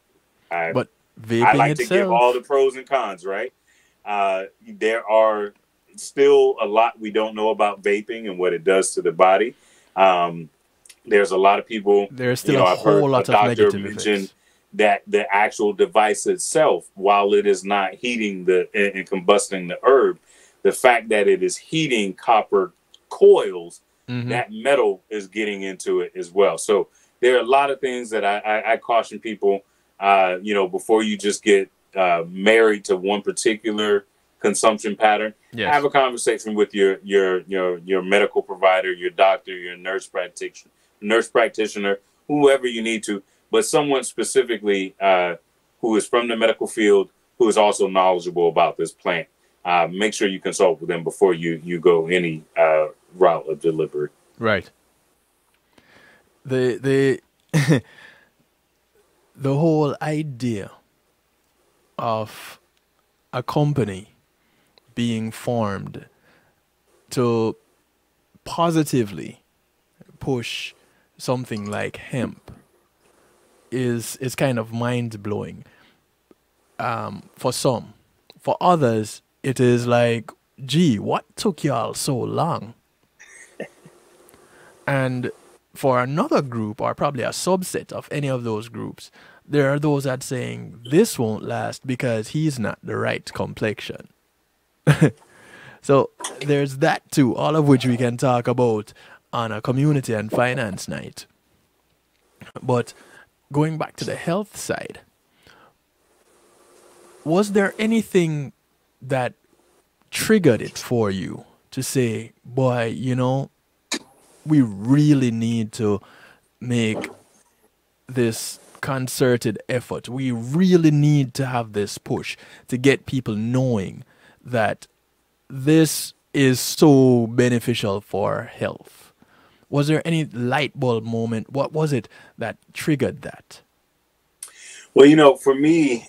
like to give all the pros and cons, right? There are still a lot we don't know about vaping and what it does to the body. There's a lot of people. There's still a whole lot of negative effects. that the actual device itself, while it is not heating and combusting the herb, the fact that it is heating copper coils, that metal is getting into it as well. So there are a lot of things that I caution people, before you just get married to one particular consumption pattern. Yes. Have a conversation with your medical provider, your doctor, your nurse practitioner, whoever you need to, but someone specifically who is from the medical field, who is also knowledgeable about this plant. Make sure you consult with them before you go any route of delivery. Right. The the whole idea of a company being formed to positively push something like hemp is kind of mind-blowing for some. For others, it is like, gee, what took y'all so long? And for another group, or probably a subset of any of those groups, there are those that saying this won't last because he's not the right complexion. So there's that too, all of which we can talk about on a community and finance night. But going back to the health side, was there anything that triggered it for you to say, boy, we really need to make this concerted effort. We really need to have this push to get people knowing that this is so beneficial for health? Was there any light bulb moment? What was it that triggered that? Well, for me,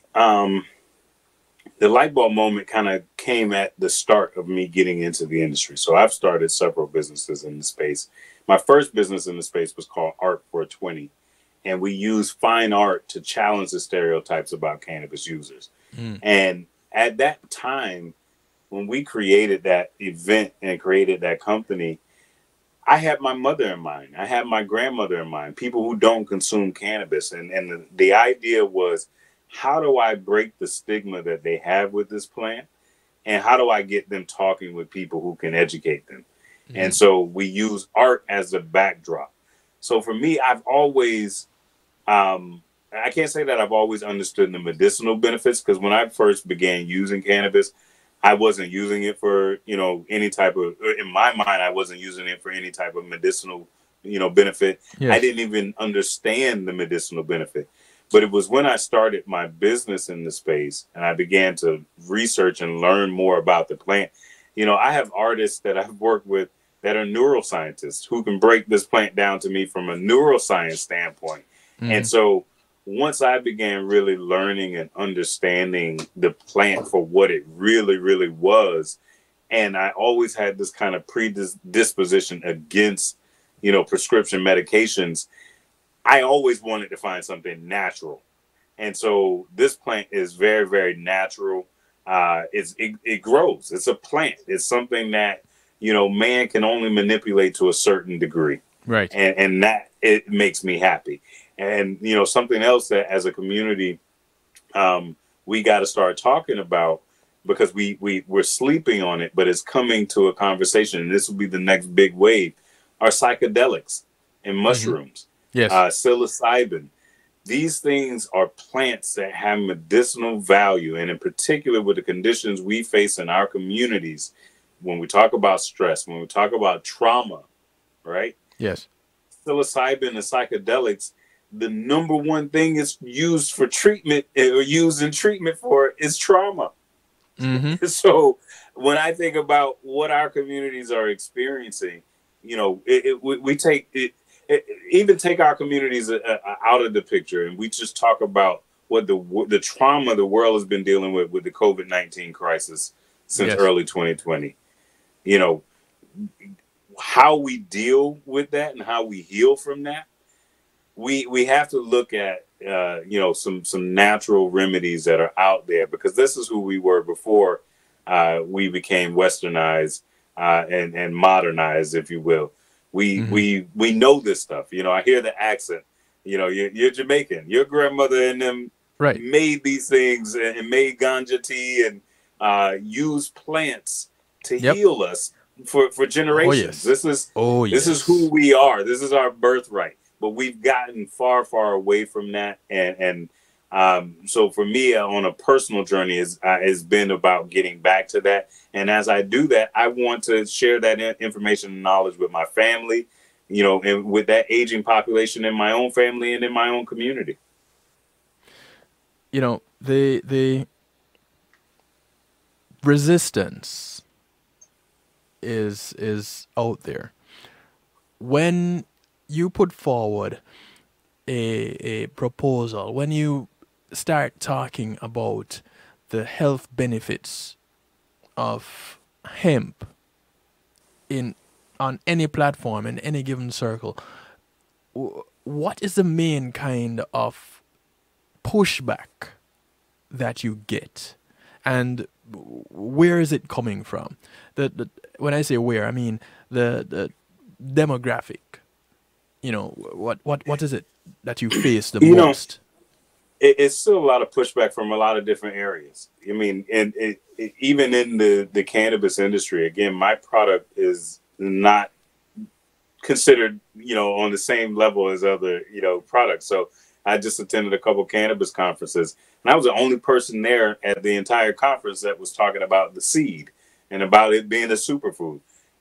the light bulb moment kind of came at the start of me getting into the industry. So I've started several businesses in the space. My first business in the space was called Art 420. And we use fine art to challenge the stereotypes about cannabis users. And at that time, when we created that event and created that company, I had my mother in mind. I had my grandmother in mind, people who don't consume cannabis. And the idea was, how do I break the stigma that they have with this plant? And how do I get them talking with people who can educate them? And so we use art as a backdrop. So for me, I've always, I can't say that I've always understood the medicinal benefits, because when I first began using cannabis, I wasn't using it for, any type of, in my mind, I wasn't using it for any type of medicinal, benefit. Yes. I didn't even understand the medicinal benefit. But it was when I started my business in the space and I began to research and learn more about the plant. I have artists that I've worked with that are neuroscientists who can break this plant down to me from a neuroscience standpoint. And so once I began really learning and understanding the plant for what it really, really was, and I always had this kind of predisposition against, prescription medications, I always wanted to find something natural. And so this plant is very, very natural. It grows. It's a plant. It's something that, man can only manipulate to a certain degree. Right. And that, it makes me happy. And, something else that as a community, we got to start talking about, because we're sleeping on it, but it's coming to a conversation. And this will be the next big wave, are psychedelics and mushrooms. Yes. Psilocybin. These things are plants that have medicinal value. And in particular, with the conditions we face in our communities, when we talk about stress, when we talk about trauma, right? Yes. Psilocybin and psychedelics, the number one thing is used for treatment, or used in treatment for, is trauma. So when I think about what our communities are experiencing, we take it. Even take our communities out of the picture, and we just talk about what the trauma the world has been dealing with the COVID-19 crisis since early 2020. How we deal with that and how we heal from that. We have to look at some natural remedies that are out there, because this is who we were before we became westernized and modernized, if you will. We know this stuff. I hear the accent. You know, you're Jamaican. Your grandmother and them Right. made these things and made ganja tea and used plants to Yep. heal us for generations. yes. This is who we are. This is our birthright. But we've gotten far away from that, and so for me, on a personal journey, has been about getting back to that. And as I do that, I want to share that information and knowledge with my family, you know, and with that aging population in my own family and in my own community. You know, the resistance is out there. When you put forward a proposal, when you start talking about the health benefits of hemp on any platform in any given circle, what is the main kind of pushback that you get, and where is it coming from? When I say where, I mean the demographic. You know, what is it that you face the most? It's still a lot of pushback from a lot of different areas. I mean, and even in the cannabis industry, again, my product is not considered, you know, on the same level as other, you know, products. So I just attended a couple cannabis conferences, and I was the only person there at the entire conference that was talking about the seed and about it being a superfood.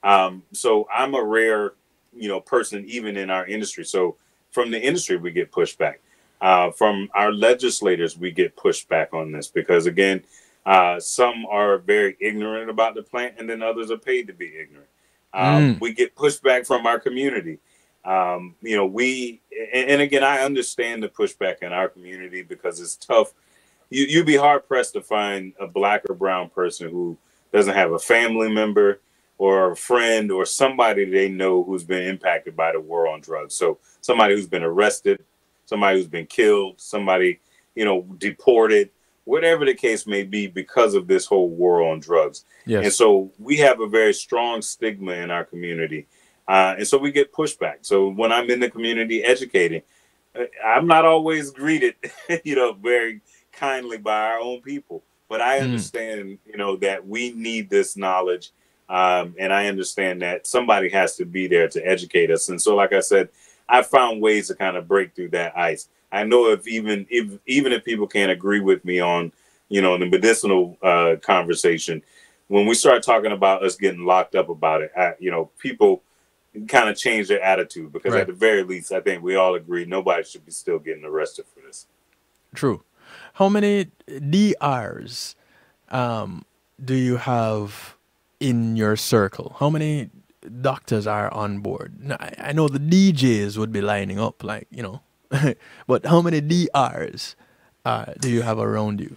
So I'm a rare, you know, person even in our industry. So from the industry, we get pushback. From our legislators, we get pushback on this because, again, some are very ignorant about the plant, and then others are paid to be ignorant. We get pushback from our community. You know, and again, I understand the pushback in our community because it's tough. You'd be hard pressed to find a black or brown person who doesn't have a family member or a friend or somebody they know who's been impacted by the war on drugs. So somebody who's been arrested, somebody who's been killed, somebody, you know, deported, whatever the case may be because of this whole war on drugs. Yes. And so we have a very strong stigma in our community. And so we get pushback. So when I'm in the community educating, I'm not always greeted, you know, very kindly by our own people. But I understand, you know, that we need this knowledge. And I understand that somebody has to be there to educate us. And so, like I said, I found ways to kind of break through that ice. I know even if people can't agree with me on, you know, the medicinal conversation, when we start talking about us getting locked up about it, you know, people kind of change their attitude because Right. At the very least, I think we all agree nobody should be still getting arrested for this. True. How many DRs do you have in your circle? How many doctors are on board? Now, I know the DJs would be lining up, like, you know, but how many DRs do you have around you?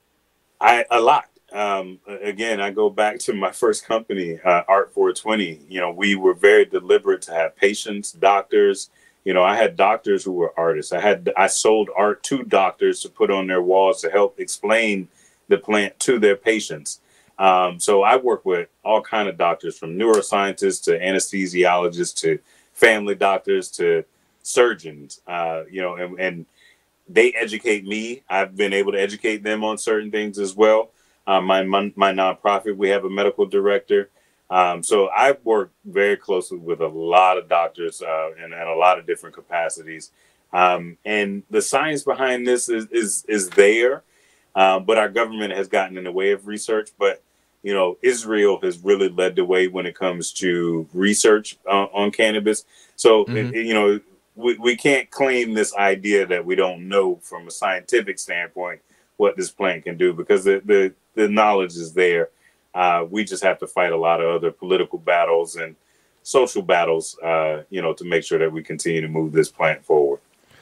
A lot. Again, I go back to my first company, Art 420. You know, we were very deliberate to have patients, doctors. You know, I had doctors who were artists. I sold art to doctors to put on their walls to help explain the plant to their patients. So I work with all kind of doctors, from neuroscientists to anesthesiologists to family doctors to surgeons. You know, and they educate me. I've been able to educate them on certain things as well. My nonprofit, we have a medical director. So I've worked very closely with a lot of doctors and a lot of different capacities. And the science behind this is there, but our government has gotten in the way of research. But, you know, Israel has really led the way when it comes to research on cannabis. So, you know, we can't claim this idea that we don't know from a scientific standpoint what this plant can do, because the knowledge is there. We just have to fight a lot of other political battles and social battles, you know, to make sure that we continue to move this plant forward.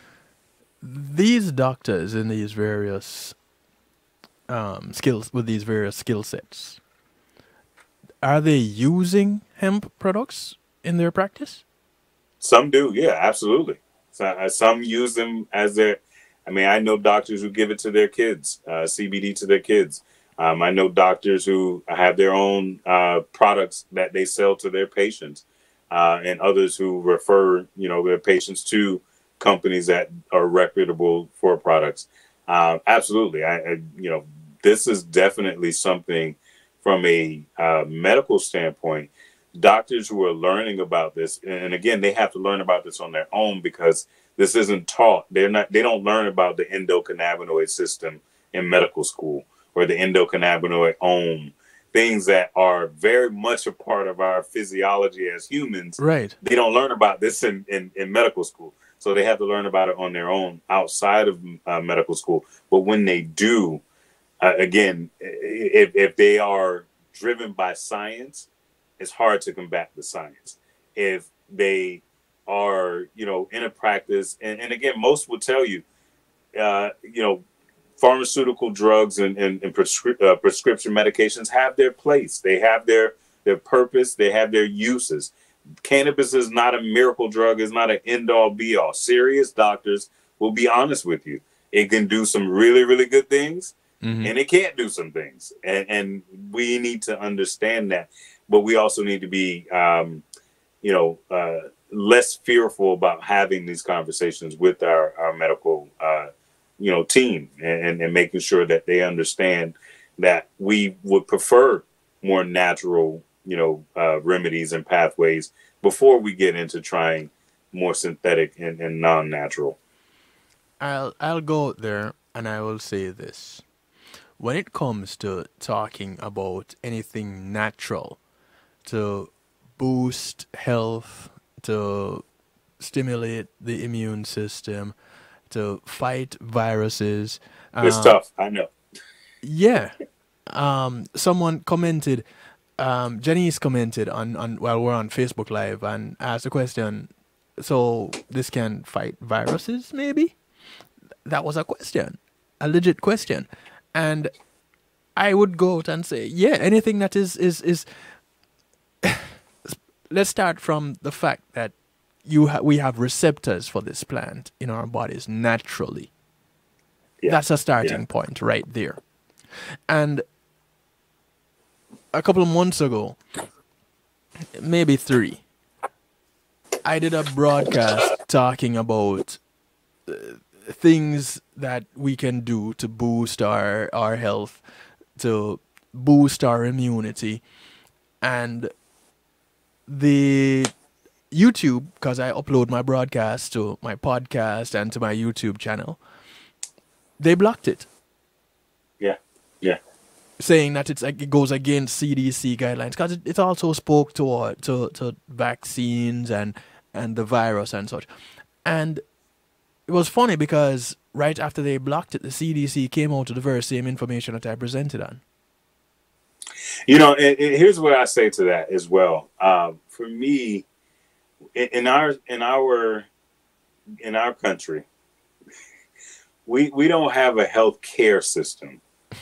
These doctors in these various skills, with these various skill sets, are they using hemp products in their practice? Some do, yeah, absolutely. Some use them as their. I mean, I know doctors who give it to their kids, CBD to their kids. I know doctors who have their own products that they sell to their patients, and others who refer, you know, their patients to companies that are reputable for products. Absolutely. This is definitely something from a medical standpoint. Doctors who are learning about this, and again, they have to learn about this on their own because this isn't taught. They don't learn about the endocannabinoid system in medical school or the endocannabinoid ohm, things that are very much a part of our physiology as humans. Right. They don't learn about this in medical school. So they have to learn about it on their own outside of medical school. But when they do, again, if they are driven by science, it's hard to combat the science. If they are, in a practice, and again, most will tell you, pharmaceutical drugs and prescription medications have their place. They have their purpose. They have their uses. Cannabis is not a miracle drug. It's not an end-all be-all. Serious doctors will be honest with you. It can do some really, really good things, and it can't do some things. And we need to understand that. But we also need to be, less fearful about having these conversations with our medical, team and making sure that they understand that we would prefer more natural, remedies and pathways before we get into trying more synthetic and non-natural. I'll go out there and I will say this. When it comes to talking about anything natural to boost health, to stimulate the immune system, to fight viruses. It's tough, I know. Yeah. Someone commented, Janice commented on while we're on Facebook Live and asked a question, so this can fight viruses, maybe? That was a question, a legit question. And I would go out and say, yeah, anything that is let's start from the fact that we have receptors for this plant in our bodies naturally. Yeah. That's a starting point right there. And a couple of months ago, maybe 3, I did a broadcast talking about things that we can do to boost our health, to boost our immunity. And the YouTube, because I upload my broadcast to my podcast and to my YouTube channel, they blocked it. Yeah. Saying that it goes against CDC guidelines, because it also spoke to vaccines and the virus and such. And it was funny because right after they blocked it, the CDC came out with the very same information that I presented on. And here's what I say to that as well. For me, in our country, we don't have a health care system.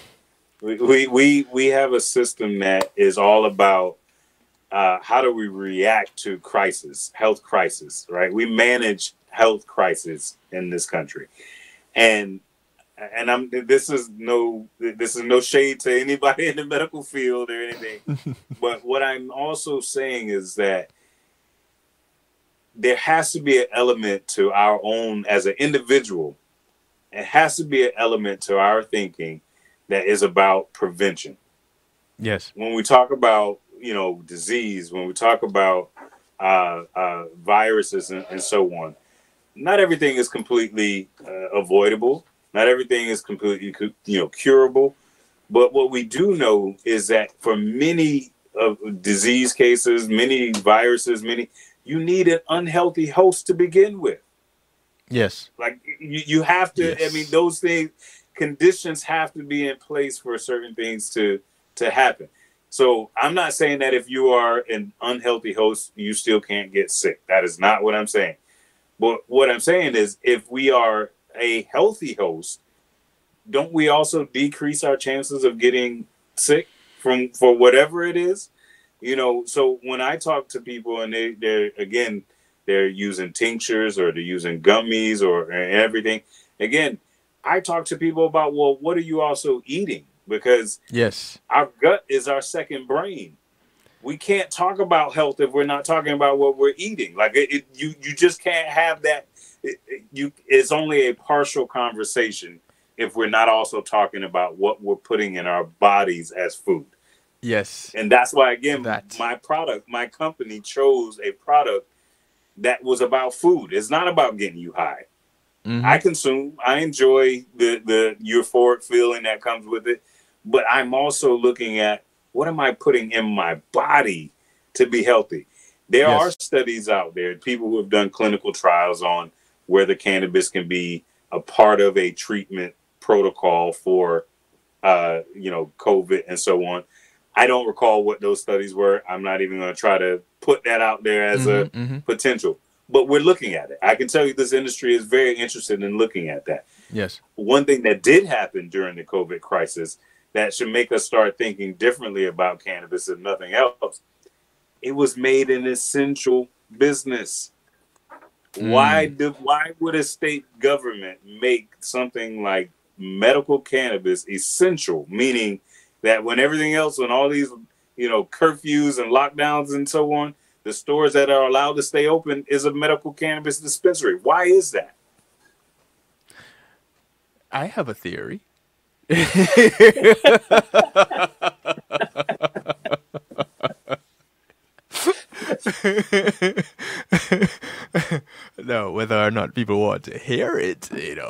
We have a system that is all about how do we react to health crisis, right? We manage health crisis in this country, and this is no shade to anybody in the medical field or anything. But what I'm also saying is that there has to be an element to our own as an individual. It has to be an element to our thinking that is about prevention. Yes. When we talk about, disease, when we talk about viruses and so on, not everything is completely avoidable. Not everything is completely, curable. But what we do know is that for many disease cases, many viruses, you need an unhealthy host to begin with. Yes. Like you have to, yes. Those conditions have to be in place for certain things to happen. So I'm not saying that if you are an unhealthy host, you still can't get sick. That is not what I'm saying. But what I'm saying is if we are a healthy host, don't we also decrease our chances of getting sick for whatever it is? So when I talk to people and they're using tinctures or they're using gummies or everything, again, I talk to people about, well, what are you also eating? Because yes, our gut is our second brain. We can't talk about health if we're not talking about what we're eating. Like you just can't have it's only a partial conversation if we're not also talking about what we're putting in our bodies as food. Yes. And that's why, again, That. my company chose a product that was about food. It's not about getting you high. I consume, I enjoy the euphoric feeling that comes with it, but I'm also looking at what am I putting in my body to be healthy. There Yes. are studies out there, people who have done clinical trials on whether cannabis can be a part of a treatment protocol for, COVID and so on. I don't recall what those studies were. I'm not even going to try to put that out there as a potential. But we're looking at it. I can tell you this industry is very interested in looking at that. Yes. One thing that did happen during the COVID crisis that should make us start thinking differently about cannabis, if nothing else, it was made an essential business. Why would a state government make something like medical cannabis essential? Meaning that when everything else, when all these, curfews and lockdowns and so on, the stores that are allowed to stay open is a medical cannabis dispensary. Why is that? I have a theory. No, whether or not people want to hear it,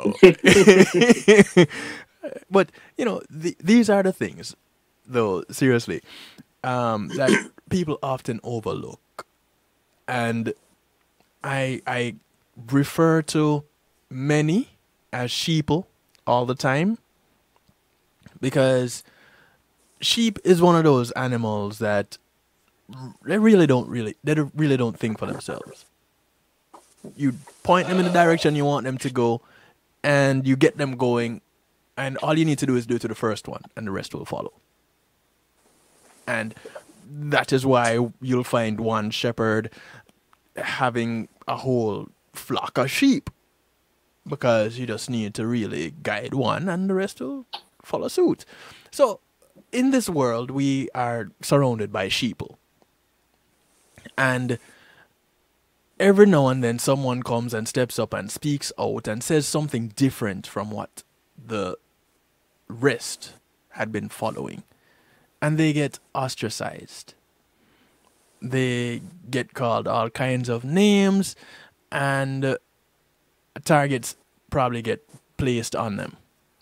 But, these are the things, though, seriously, that people often overlook. And I refer to many as sheeple all the time, because sheep is one of those animals that they really don't think for themselves. You point them in the direction you want them to go, and you get them going, and all you need to do is do it to the first one, and the rest will follow. And that is why you'll find one shepherd having a whole flock of sheep, because you just need to really guide one, and the rest will follow suit. So, in this world, we are surrounded by sheeple. And every now and then someone comes and steps up and speaks out and says something different from what the rest had been following. And they get ostracized. They get called all kinds of names, and targets probably get placed on them.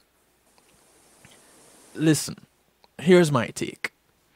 Listen, here's my take.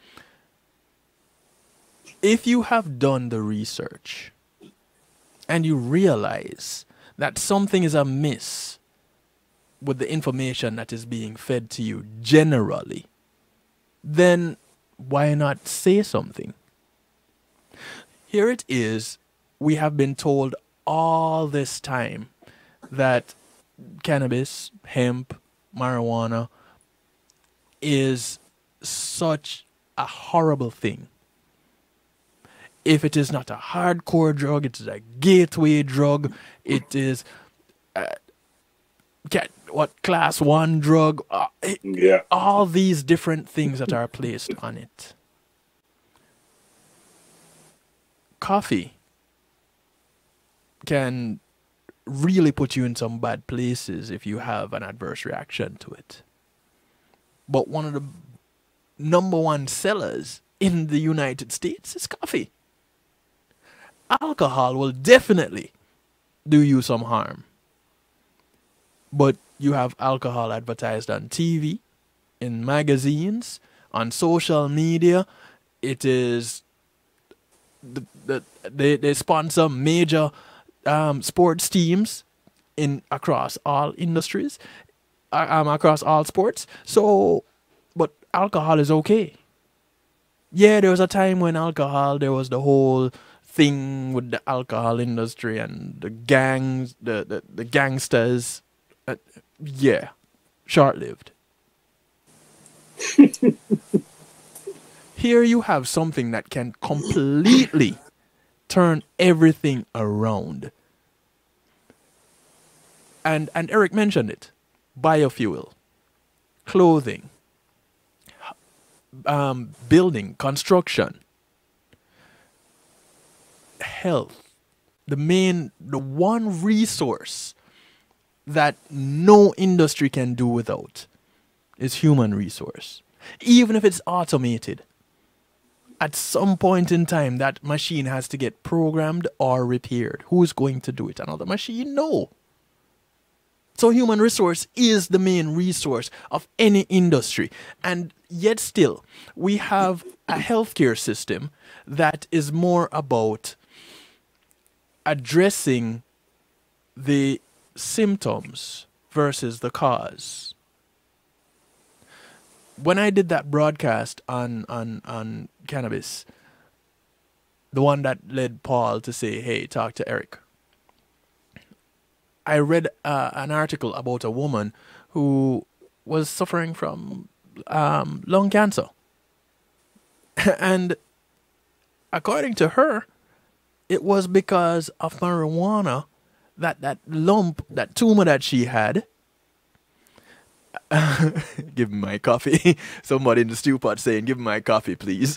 If you have done the research and you realize that something is amiss with the information that is being fed to you generally, then why not say something? Here it is. We have been told all this time that cannabis, hemp, marijuana is such a horrible thing. If it is not a hardcore drug, it is a gateway drug. It is class 1 drug. All these different things that are placed on it. Coffee can really put you in some bad places if you have an adverse reaction to it. But one of the number one sellers in the United States is coffee. Alcohol will definitely do you some harm. But you have alcohol advertised on TV, in magazines, on social media. It is they sponsor major sports teams across all industries, across all sports. So, but alcohol is okay. Yeah, there was a time when there was the whole thing with the alcohol industry and the gangs, the gangsters. Yeah, short-lived. Here you have something that can completely turn everything around. And Erik mentioned it. Biofuel, clothing, building, construction, health, the one resource that no industry can do without is human resource. Even if it's automated, at some point in time, that machine has to get programmed or repaired. Who's going to do it? Another machine? No. So human resource is the main resource of any industry. And yet still, we have a healthcare system that is more about addressing the symptoms versus the cause. When I did that broadcast on cannabis, the one that led Paul to say, hey, talk to Erik, I read an article about a woman who was suffering from lung cancer. And according to her, it was because of marijuana, that lump, that tumor that she had. Give me my coffee. Somebody in the stew pot saying, give me my coffee, please.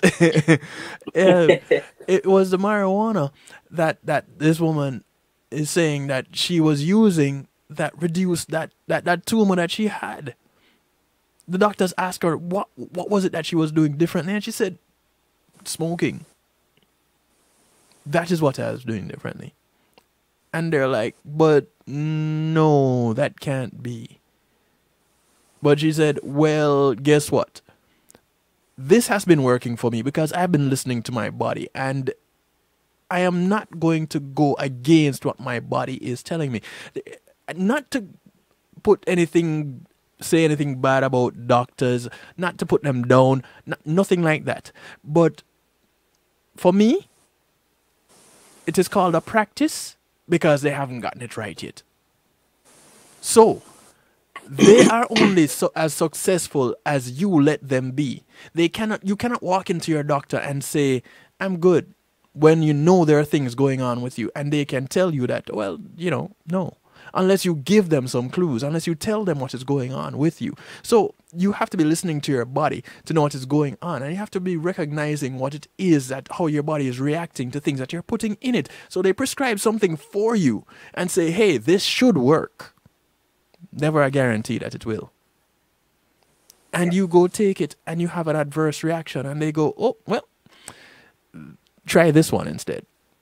It was the marijuana that this woman is saying that she was using that reduced that tumor that she had. The doctors asked her what was it that she was doing differently, and she said, smoking. That is what I was doing differently. And they're like, but no, that can't be. But she said, well, guess what? This has been working for me because I've been listening to my body, and I am not going to go against what my body is telling me. Not to say anything bad about doctors, not to put them down, nothing like that. But for me, it is called a practice because they haven't gotten it right yet. So, they are only as successful as you let them be. You cannot walk into your doctor and say, I'm good, when you know there are things going on with you, and they can tell you that, well, no. Unless you give them some clues, unless you tell them what is going on with you. So you have to be listening to your body to know what is going on, and you have to be recognizing what it is, that how your body is reacting to things that you're putting in it. So they prescribe something for you and say, hey, this should work. Never a guarantee that it will. And you go take it and you have an adverse reaction, and they go, oh, well, try this one instead.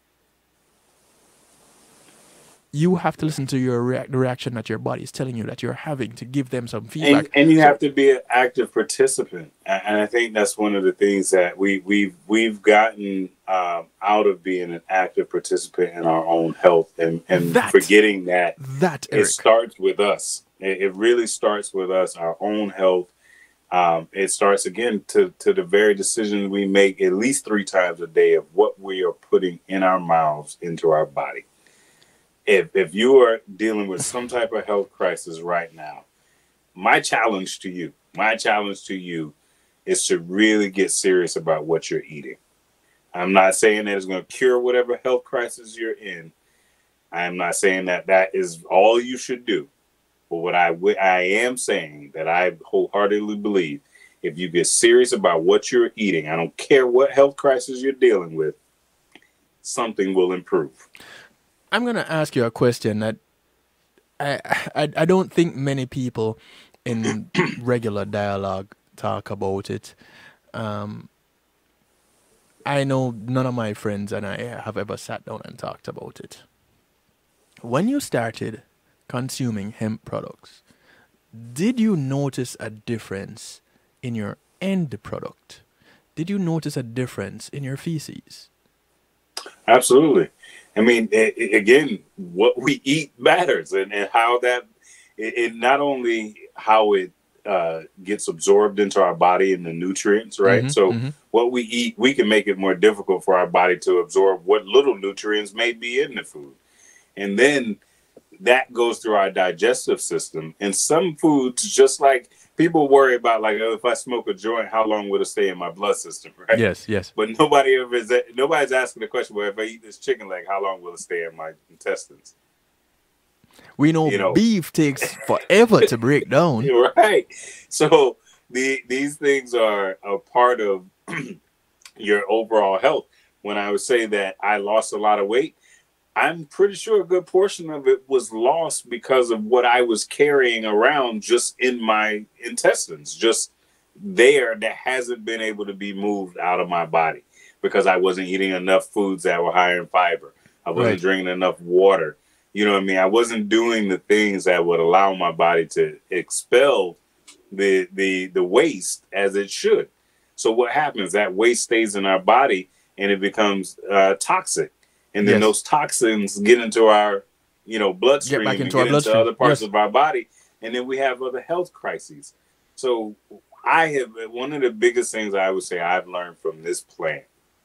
You have to listen to the reaction that your body is telling you that you're having, to give them some feedback. And you have to be an active participant. And I think that's one of the things that we've gotten out of being an active participant in our own health, and forgetting that Erik, it starts with us. It really starts with us, our own health. It starts again to the very decisions we make at least 3 times a day of what we are putting in our mouths, into our body. If you are dealing with some type of health crisis right now, my challenge to you is to really get serious about what you're eating. I'm not saying that it's going to cure whatever health crisis you're in. I'm not saying that is all you should do. But what I am saying that I wholeheartedly believe, if you get serious about what you're eating, I don't care what health crisis you're dealing with, something will improve. I'm going to ask you a question that I don't think many people in regular dialogue talk about it. I know none of my friends and I have ever sat down and talked about it. When you started consuming hemp products, did you notice a difference in your end product? Did you notice a difference in your feces? Absolutely. I mean, again, what we eat matters, and how that it not only how it gets absorbed into our body and the nutrients, right? What we eat, we can make it more difficult for our body to absorb what little nutrients may be in the food. And then that goes through our digestive system. And some foods, just like people worry about, like, oh, if I smoke a joint, how long will it stay in my blood system, right? Yes. But nobody's asking the question, well, if I eat this chicken leg, how long will it stay in my intestines? We know beef takes forever to break down. Right. So these things are a part of your overall health. When I would say that I lost a lot of weight, I'm pretty sure a good portion of it was lost because of what I was carrying around just in my intestines, just there, that hasn't been able to be moved out of my body because I wasn't eating enough foods that were higher in fiber. I wasn't drinking enough water. You know what I mean? I wasn't doing the things that would allow my body to expel the waste as it should. So what happens? That waste stays in our body and it becomes toxic. And then those toxins get into our, bloodstream and get into other parts of our body. And then we have other health crises. So one of the biggest things I would say I've learned from this plant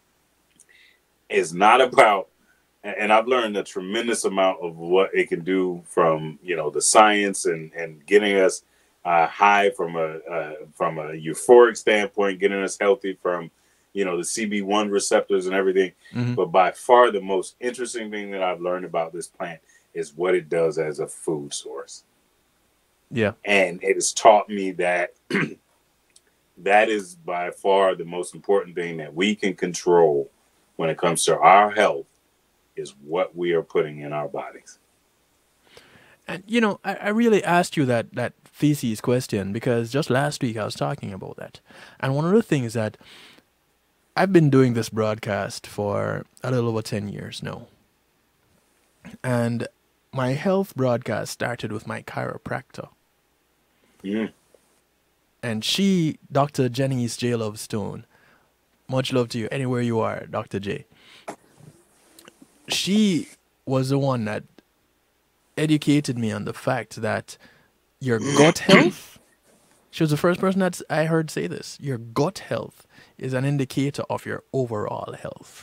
is not about, and I've learned a tremendous amount of what it can do from, the science and getting us high from a euphoric standpoint, getting us healthy from, the CB1 receptors and everything. But by far the most interesting thing that I've learned about this plant is what it does as a food source. Yeah. And it has taught me that that is by far the most important thing that we can control when it comes to our health is what we are putting in our bodies. And, I really asked you that feces question because just last week I was talking about that. And one of the things that I've been doing this broadcast for a little over 10 years now. And my health broadcast started with my chiropractor. Yeah. And she, Dr. Janice J. Lovestone, much love to you anywhere you are, Dr. J. She was the one that educated me on the fact that your gut health, she was the first person that I heard say this, your gut health is an indicator of your overall health.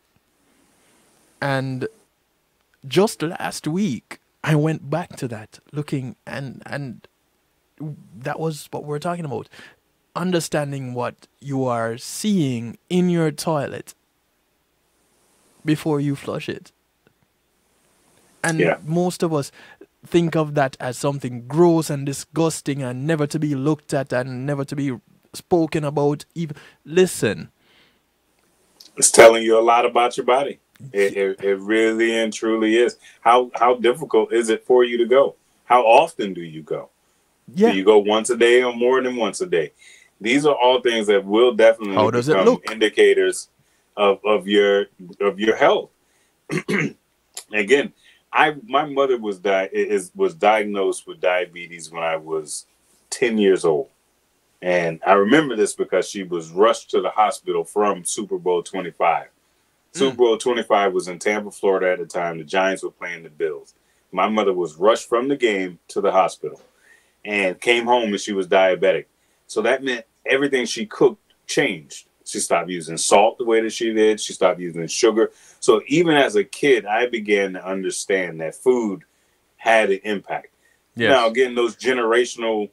And just last week, I went back to that looking and that was what we're talking about. Understanding what you are seeing in your toilet before you flush it. And most of us think of that as something gross and disgusting and never to be looked at and never to be spoken about. Even listen, it's telling you a lot about your body. It really and truly is. How difficult is it for you to go? How often do you go? Do you go once a day or more than once a day? These are all things that will definitely become indicators of your health. Again, my mother was diagnosed with diabetes when I was 10 years old. And I remember this because she was rushed to the hospital from Super Bowl 25. Super Bowl 25 was in Tampa, Florida at the time. The Giants were playing the Bills. My mother was rushed from the game to the hospital and came home and she was diabetic. So that meant everything she cooked changed. She stopped using salt the way that she did. She stopped using sugar. So even as a kid, I began to understand that food had an impact. Yes. Now, again, those generational,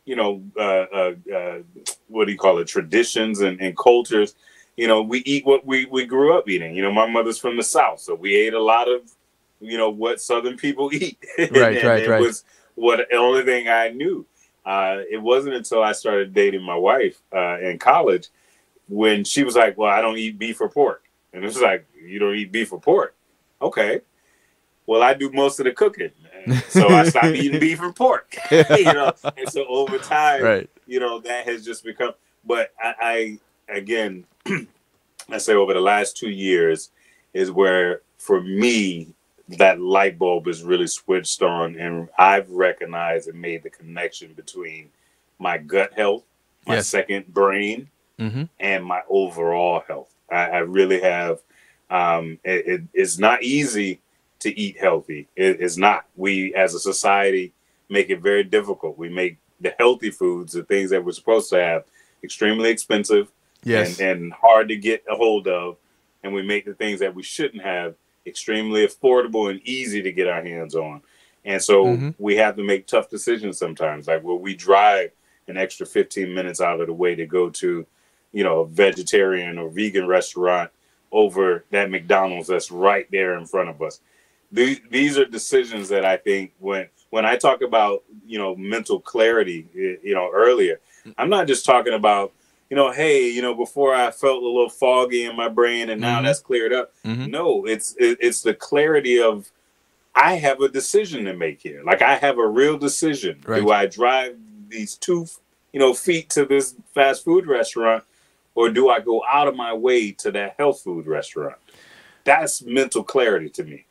what do you call it, traditions and cultures, we eat what we grew up eating. My mother's from the South, so we ate a lot of, what Southern people eat. Right. It was the only thing I knew. It wasn't until I started dating my wife in college when she was like, well, I don't eat beef or pork. And it was like, you don't eat beef or pork? Okay. Well, I do most of the cooking. So I stopped eating beef and pork. And so over time, that has just become, but I again, I say over the last 2 years is where, for me, that light bulb is really switched on, and I've recognized and made the connection between my gut health, my second brain, and my overall health. I really have. It's not easy to eat healthy. It's not. We, as a society, make it very difficult. We make the healthy foods, the things that we're supposed to have, extremely expensive and hard to get a hold of. And we make the things that we shouldn't have extremely affordable and easy to get our hands on. And so we have to make tough decisions sometimes. Like, will we drive an extra 15 minutes out of the way to go to, a vegetarian or vegan restaurant over that McDonald's that's right there in front of us? These are decisions that I think when I talk about, mental clarity, earlier, I'm not just talking about, hey, before I felt a little foggy in my brain and now that's cleared up. No, it's the clarity of, I have a decision to make here. Like, I have a real decision. Right. Do I drive these 2, feet to this fast food restaurant, or do I go out of my way to that health food restaurant? That's mental clarity to me.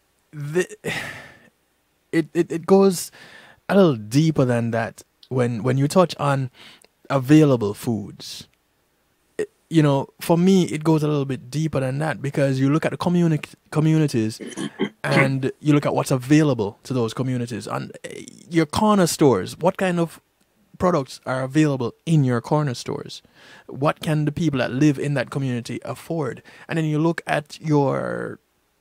It goes a little deeper than that when you touch on available foods. For me, it goes a little bit deeper than that, because you look at the communities and you look at what's available to those communities. And your corner stores, what kind of products are available in your corner stores? What can the people that live in that community afford? And then you look at your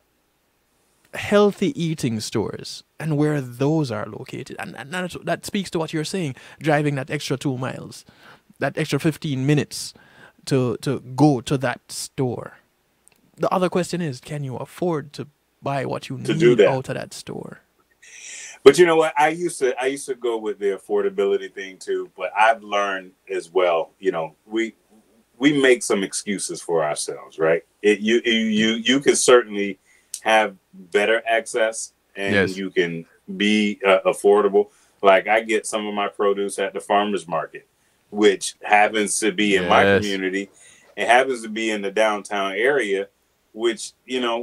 healthy eating stores and where those are located. And that speaks to what you're saying, driving that extra 2 miles, that extra 15 minutes to go to that store. The other question is, can you afford to buy what you need out of that store? But you know what? I used to go with the affordability thing too, but I've learned as well, we make some excuses for ourselves, right? You can certainly have better access, and you can be affordable. Like, I get some of my produce at the farmers market, which happens to be in my community. It happens to be in the downtown area, which,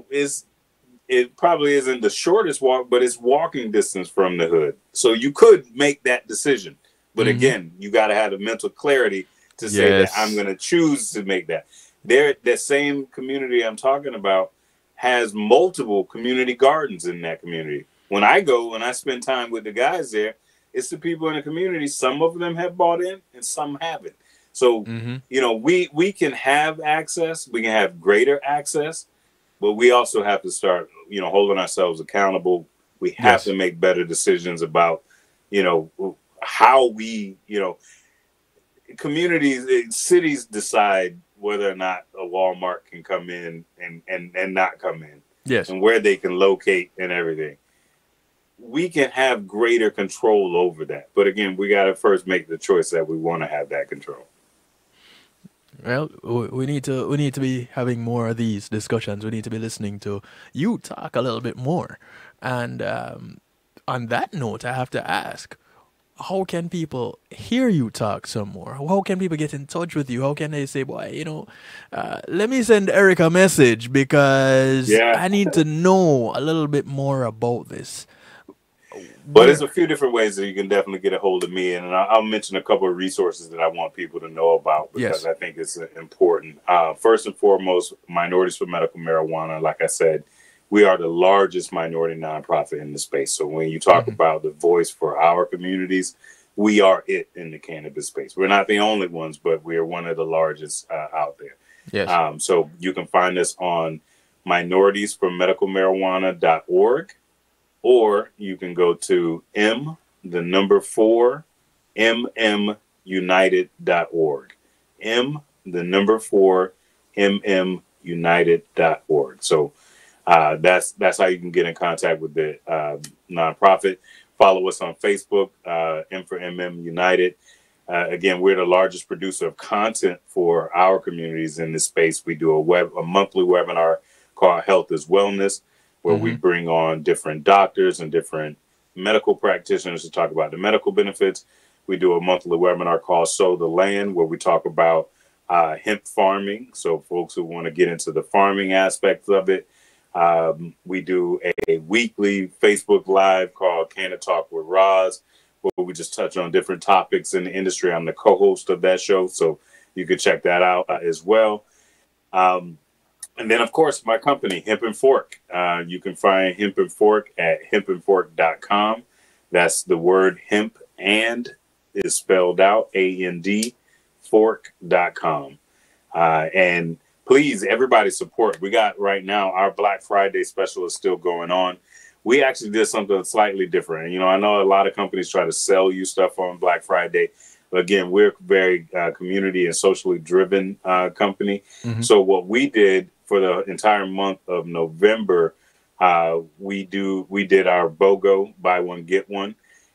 it probably isn't the shortest walk, but it's walking distance from the hood. So you could make that decision. But again, you got to have the mental clarity to say that I'm going to choose to make that. That same community I'm talking about has multiple community gardens in that community. When I go and I spend time with the guys there, it's the people in the community. Some of them have bought in and some haven't. So, we can have access. We can have greater access, but we also have to start, holding ourselves accountable. We have to make better decisions about, how we, communities, cities decide whether or not a Walmart can come in and not come in. Yes. And where they can locate and everything. We can have greater control over that. But again, we got to first make the choice that we want to have that control. Well, we need to be having more of these discussions. We need to be listening to you talk a little bit more. And on that note, I have to ask, how can people hear you talk some more? How can people get in touch with you? How can they say, boy, let me send Erik a message because I need to know a little bit more about this? But there's a few different ways that you can definitely get a hold of me. And I'll mention a couple of resources that I want people to know about because I think it's important. First and foremost, Minorities for Medical Marijuana. Like I said, we are the largest minority nonprofit in the space. So when you talk about the voice for our communities, we are it in the cannabis space. We're not the only ones, but we are one of the largest out there. Yes. So you can find us on minoritiesformedicalmarijuana.org, or you can go to mmunited.org. mmunited.org. So that's how you can get in contact with the nonprofit. Follow us on Facebook, M for MM United. Again, we're the largest producer of content for our communities in this space. We do a monthly webinar called Health is Wellness, where we bring on different doctors and different medical practitioners to talk about the medical benefits. We do a monthly webinar called Sow the Land, where we talk about hemp farming. So folks who want to get into the farming aspects of it. We do a weekly Facebook Live called Canna Talk with Roz, where we just touch on different topics in the industry. I'm the co-host of that show, so you can check that out as well. And then, of course, my company, Hemp and Fork. You can find Hemp and Fork at hempandfork.com. That's the word hemp and is spelled out, A-N-D, fork.com. And please, everybody support. We got right now, our Black Friday special is still going on. We actually did something slightly different. I know a lot of companies try to sell you stuff on Black Friday. But again, we're a very community and socially driven company. So what we did for the entire month of November, we did our BOGO, buy one, get one.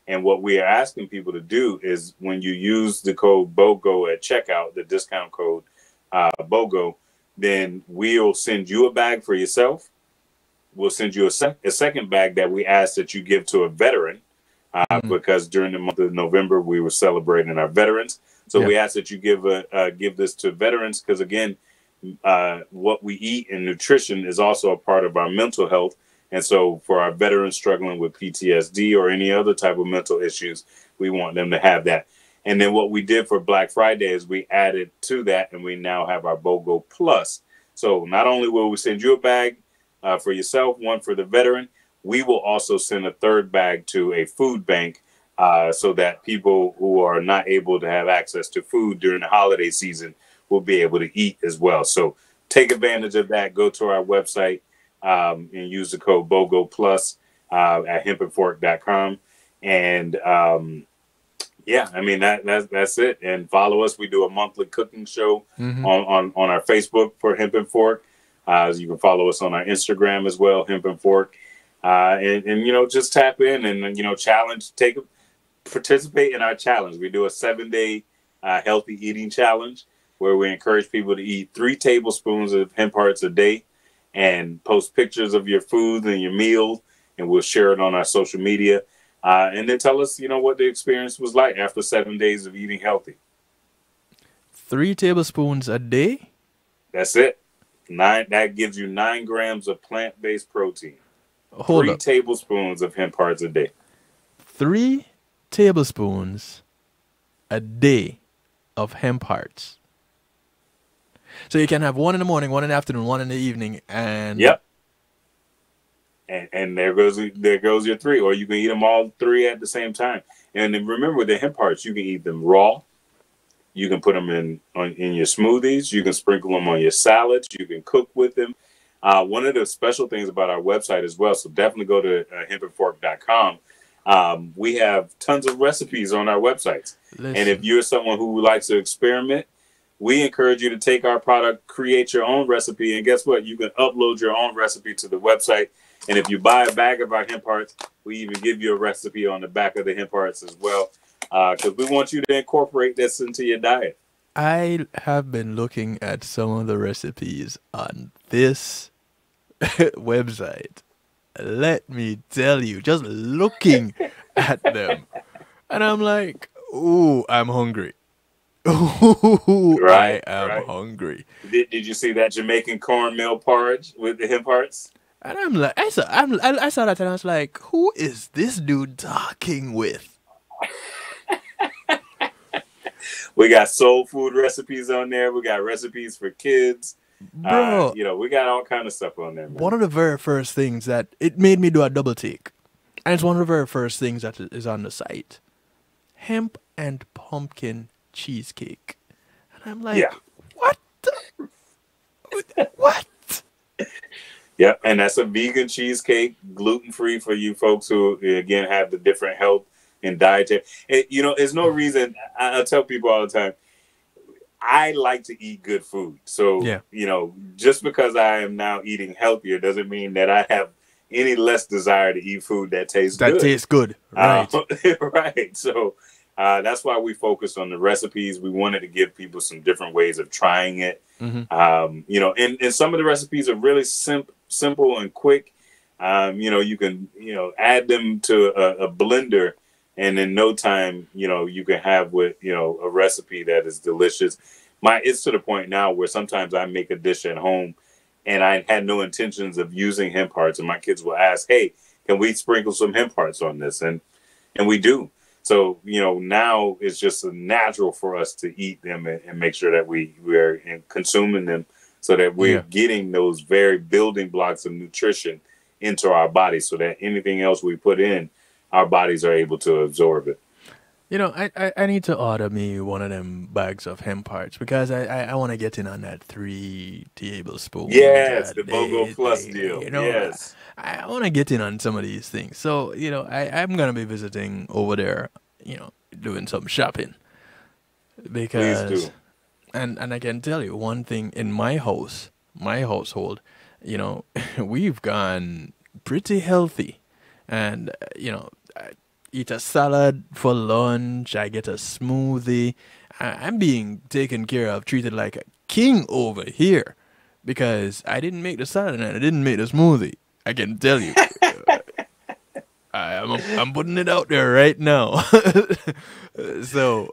And what we are asking people to do is when you use the code BOGO at checkout, the discount code BOGO, then we'll send you a bag for yourself. We'll send you a second bag that we ask that you give to a veteran because during the month of November, we were celebrating our veterans. So we ask that you give this to veterans because, again, what we eat and nutrition is also a part of our mental health. And so for our veterans struggling with PTSD or any other type of mental issues, we want them to have that. And then what we did for Black Friday is we added to that, and we now have our BOGO Plus. So not only will we send you a bag for yourself, one for the veteran, we will also send a third bag to a food bank so that people who are not able to have access to food during the holiday season will be able to eat as well. So take advantage of that. Go to our website and use the code BOGO Plus at hempandfork.com. And yeah, I mean, that's it. And follow us. We do a monthly cooking show on our Facebook for Hemp and Fork. You can follow us on our Instagram as well, Hemp and Fork. And you know, just tap in and, you know, participate in our challenge. We do a 7-day healthy eating challenge where we encourage people to eat 3 tablespoons of hemp hearts a day and post pictures of your food and your meals, and we'll share it on our social media. And then tell us, you know, what the experience was like after 7 days of eating healthy. 3 tablespoons a day? That's it. That gives you 9 grams of plant-based protein. Hold 3 up. tablespoons of hemp hearts a day. 3 tablespoons a day of hemp hearts. So you can have 1 in the morning, 1 in the afternoon, 1 in the evening, and yep. And there goes your 3, or you can eat them all 3 at the same time. And then remember, with the hemp hearts, you can eat them raw. You can put them in your smoothies. You can sprinkle them on your salads. You can cook with them. One of the special things about our website as well, so definitely go to hempandfork.com. We have tons of recipes on our websites. Listen. And if you're someone who likes to experiment, we encourage you to take our product, create your own recipe, and guess what? You can upload your own recipe to the website. And if you buy a bag of our hemp hearts, we even give you a recipe on the back of the hemp hearts as well, because we want you to incorporate this into your diet. I have been looking at some of the recipes on this website. Let me tell you, just looking at them, and I'm like, ooh, I'm hungry. Ooh, Right, I am right. hungry. Did you see that Jamaican cornmeal porridge with the hemp hearts? And I'm like, I saw that and I was like, who is this dude talking with? We got soul food recipes on there. We got recipes for kids. Bro, You know, we got all kind of stuff on there, man. one of the very first things that it made me do a double take, and it's one of the very first things that is on the site: hemp and pumpkin cheesecake. And I'm like, Yeah. what? What? Yeah, and that's a vegan cheesecake, gluten-free for you folks who, again, have the different health and dietary. You know, there's no reason. I tell people all the time, I like to eat good food. So, Yeah. you know, just because I am now eating healthier doesn't mean that I have any less desire to eat food that tastes good. That tastes good, right? Right. So that's why we focus on the recipes. We wanted to give people some different ways of trying it. Mm-hmm. You know, and some of the recipes are really simple and quick. You know, you can, you know, add them to a blender, and in no time, you know, you can have a recipe that is delicious. It's to the point now where sometimes I make a dish at home and I had no intentions of using hemp hearts, and my kids will ask, "Hey, can we sprinkle some hemp hearts on this?" And we do. So, you know, now it's just natural for us to eat them and make sure that we're consuming them so that we're getting those very building blocks of nutrition into our bodies so that anything else we put in, our bodies are able to absorb it. You know, I need to order me one of them bags of hemp hearts because I want to get in on that 3 tablespoons. Yes, a the day BOGO Plus thing, deal. You know, Yes. I want to get in on some of these things. So, you know, I'm going to be visiting over there, you know, doing some shopping. Because, Please do. And I can tell you one thing, in my household, you know, we've gone pretty healthy. And, you know, eat a salad for lunch. I get a smoothie. I'm being taken care of, treated like a king over here because I didn't make the salad and I didn't make the smoothie. I can tell you. I'm putting it out there right now. So,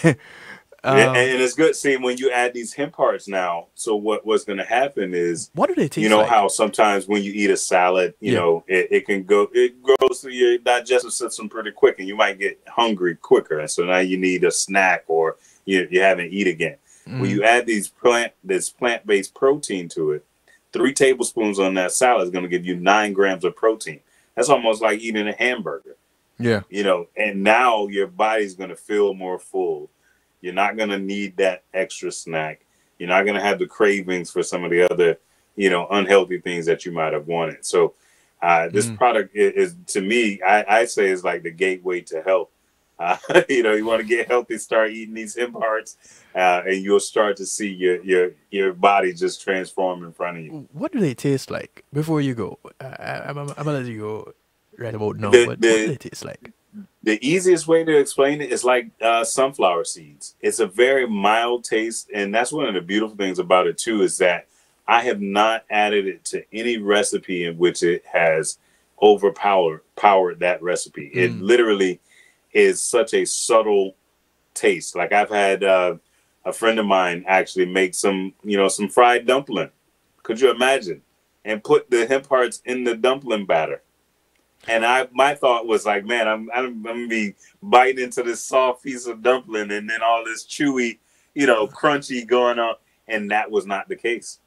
and it's good seeing when you add these hemp hearts now. So what's going to happen is, what do they taste you know, like? how sometimes when you eat a salad, you know, it goes through your digestive system pretty quick, and you might get hungry quicker. And so now you need a snack, or you haven't eat again. When you add this plant-based protein to it, 3 tablespoons on that salad is going to give you 9 grams of protein. That's almost like eating a hamburger. Yeah. You know, and now your body's going to feel more full. You're not going to need that extra snack. You're not going to have the cravings for some of the other, you know, unhealthy things that you might have wanted. So this product is, to me, I say is like the gateway to health. You know, you want to get healthy, start eating these hemp hearts, and you'll start to see your body just transform in front of you. What do they taste like? Before you go, I'm gonna let you go right about now. But what do they taste like? The easiest way to explain it is like sunflower seeds. It's a very mild taste, and that's one of the beautiful things about it too, is that I have not added it to any recipe in which it has powered that recipe. It literally is such a subtle taste. Like I've had a friend of mine actually make some fried dumpling. Could you imagine? And put the hemp hearts in the dumpling batter. And my thought was like, man, I'm gonna be biting into this soft piece of dumpling and then all this chewy, crunchy going on. And that was not the case.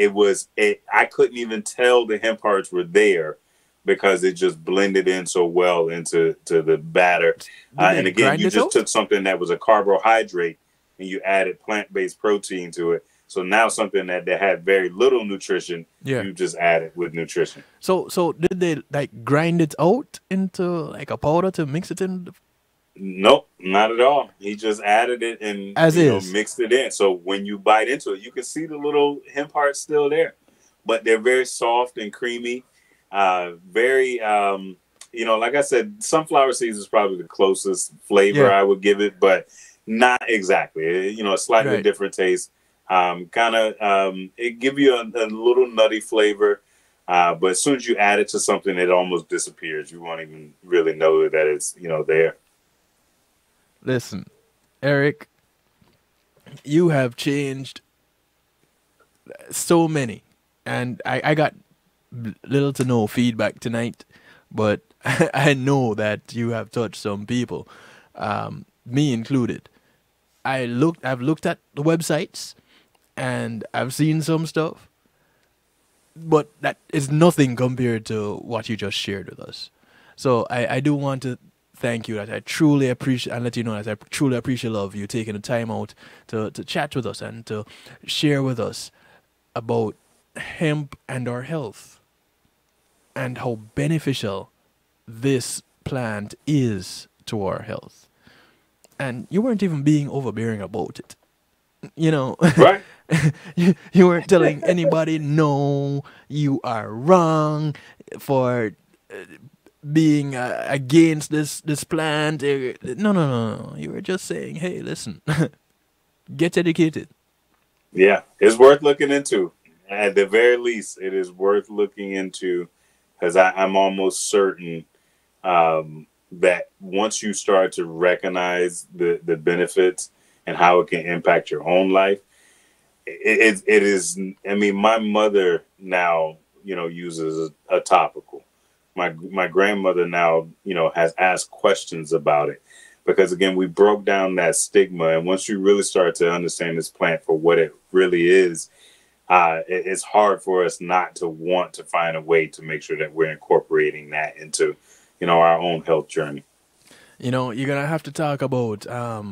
I couldn't even tell the hemp hearts were there because it just blended in so well into the batter. And again, you just took something that was a carbohydrate and you added plant-based protein to it. So now something that had very little nutrition, you just added with nutrition. So did they like grind it out into like a powder to mix it in? Nope, not at all. He just added it and mixed it in. So when you bite into it, you can see the little hemp hearts still there, but they're very soft and creamy. Very, like I said, sunflower seeds is probably the closest flavor I would give it, but not exactly. A slightly different taste. It give you a little nutty flavor, but as soon as you add it to something, it almost disappears. You won't even really know that it's there. Listen, Erik, you have changed so many, and I got little to no feedback tonight, but I know that you have touched some people, me included. I've looked at the websites and I've seen some stuff, but that is nothing compared to what you just shared with us. So I do want to thank you, that I truly appreciate, and let you know that I truly appreciate love you taking the time out to chat with us and to share with us about hemp and our health and how beneficial this plant is to our health. And you weren't even being overbearing about it. Right? you weren't telling anybody, no, you are wrong for being against this plant. No. You were just saying, hey, listen, get educated. Yeah, it's worth looking into. At the very least, it is worth looking into, because I'm almost certain that once you start to recognize the benefits and how it can impact your own life, it is. I mean, my mother now, uses a topical. My grandmother now, has asked questions about it, because again, we broke down that stigma. And once you really start to understand this plant for what it really is, it's hard for us not to want to find a way to make sure that we're incorporating that into, our own health journey. You're going to have to talk about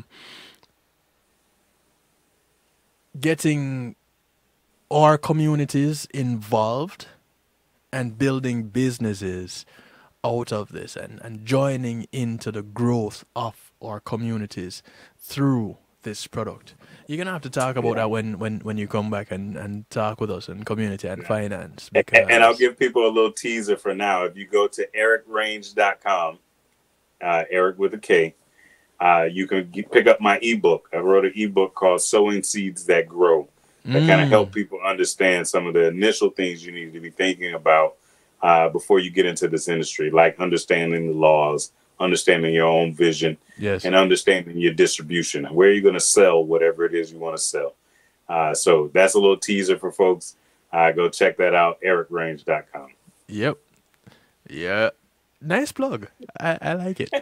getting our communities involved and building businesses out of this and joining into the growth of our communities through this product. You're going to have to talk about that when you come back and talk with us in community and finance. And I'll give people a little teaser for now. If you go to erikrange.com, Erik with a K. You can pick up my ebook. I wrote an ebook called Sowing Seeds That Grow that kind of help people understand some of the initial things you need to be thinking about before you get into this industry, like understanding the laws, understanding your own vision, and understanding your distribution. Where are you going to sell whatever it is you want to sell? So that's a little teaser for folks. Go check that out, erikrange.com. Yep. Yeah. Nice plug. I like it.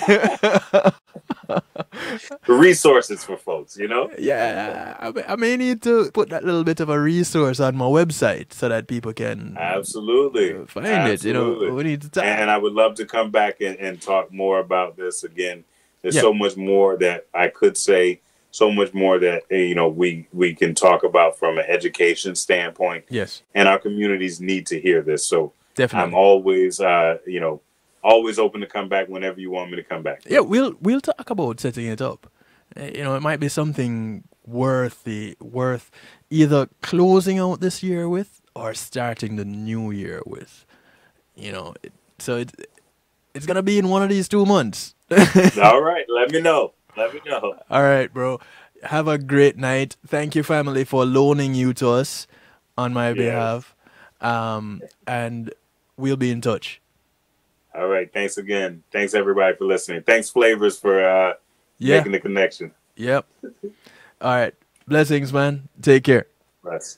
The resources for folks, you know? Yeah. I may need to put that little bit of a resource on my website so that people can find it. You know, we need to talk. And I would love to come back and talk more about this again. There's so much more that I could say, so much more that, you know, we can talk about from an education standpoint. Yes. And our communities need to hear this. So definitely. I'm always, you know, always open to come back whenever you want me to come back. Yeah, we'll talk about setting it up. You know, it might be something worth either closing out this year with or starting the new year with. You know, so it's gonna be in one of these 2 months. All right, let me know. All right, bro. Have a great night. Thank you, family, for loaning you to us on my behalf. And we'll be in touch. All right. Thanks again. Thanks, everybody, for listening. Thanks, Flavors, for making the connection. Yep. All right. Blessings, man. Take care. Bless.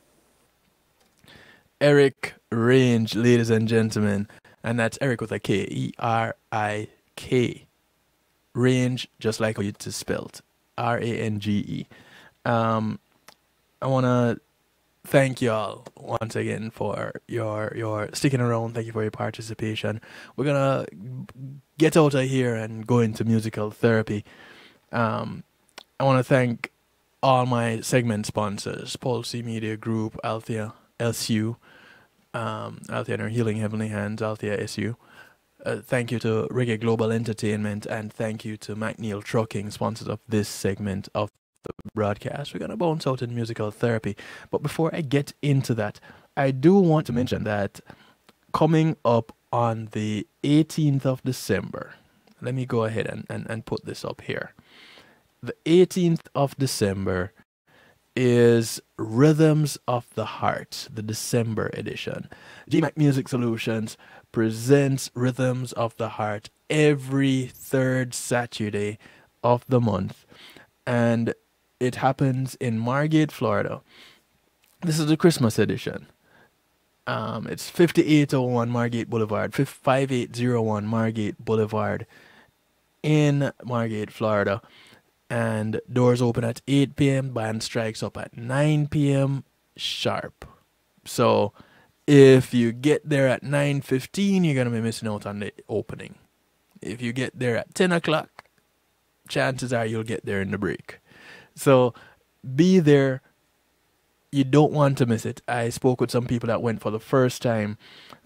Erik Range, ladies and gentlemen. And that's Erik with a K. E-R-I-K. Range, just like how it's spelled. R-A-N-G-E. I want to thank y'all once again for your sticking around. Thank you for your participation. We're gonna get out of here and go into musical therapy. I want to thank all my segment sponsors: Pulse Media Group, Althea SU, Althea and her Healing Heavenly Hands, Althea SU. Thank you to Reggae Global Entertainment, and thank you to McNeil Trucking, sponsors of this segment of the broadcast. We're going to bounce out in musical therapy. But before I get into that, I do want to mention that coming up on the 18th of December, let me go ahead and put this up here. The 18th of December is Rhythms of the Heart, the December edition. GMAC Music Solutions presents Rhythms of the Heart every third Saturday of the month. And it happens in Margate, Florida. This is the Christmas edition. It's 5801 Margate Boulevard, 5801 Margate Boulevard in Margate, Florida. And doors open at 8 p.m. Band strikes up at 9 p.m. sharp. So if you get there at 9:15, you're going to be missing out on the opening. If you get there at 10 o'clock, chances are you'll get there in the break. So be there. You don't want to miss it. I spoke with some people that went for the first time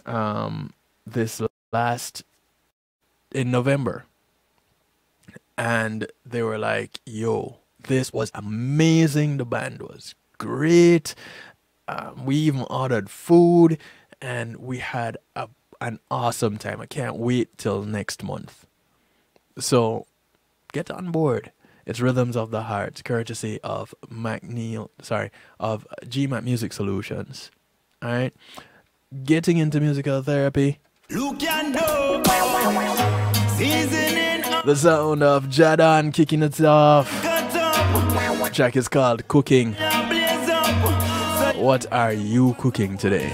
in November. And they were like, yo, this was amazing. The band was great. We even ordered food and we had an awesome time. I can't wait till next month. So get on board. It's Rhythms of the Heart, courtesy of of GMAC Music Solutions. All right. Getting into musical therapy. The sound of Jadon kicking it off. Track is called Cooking. What are you cooking today?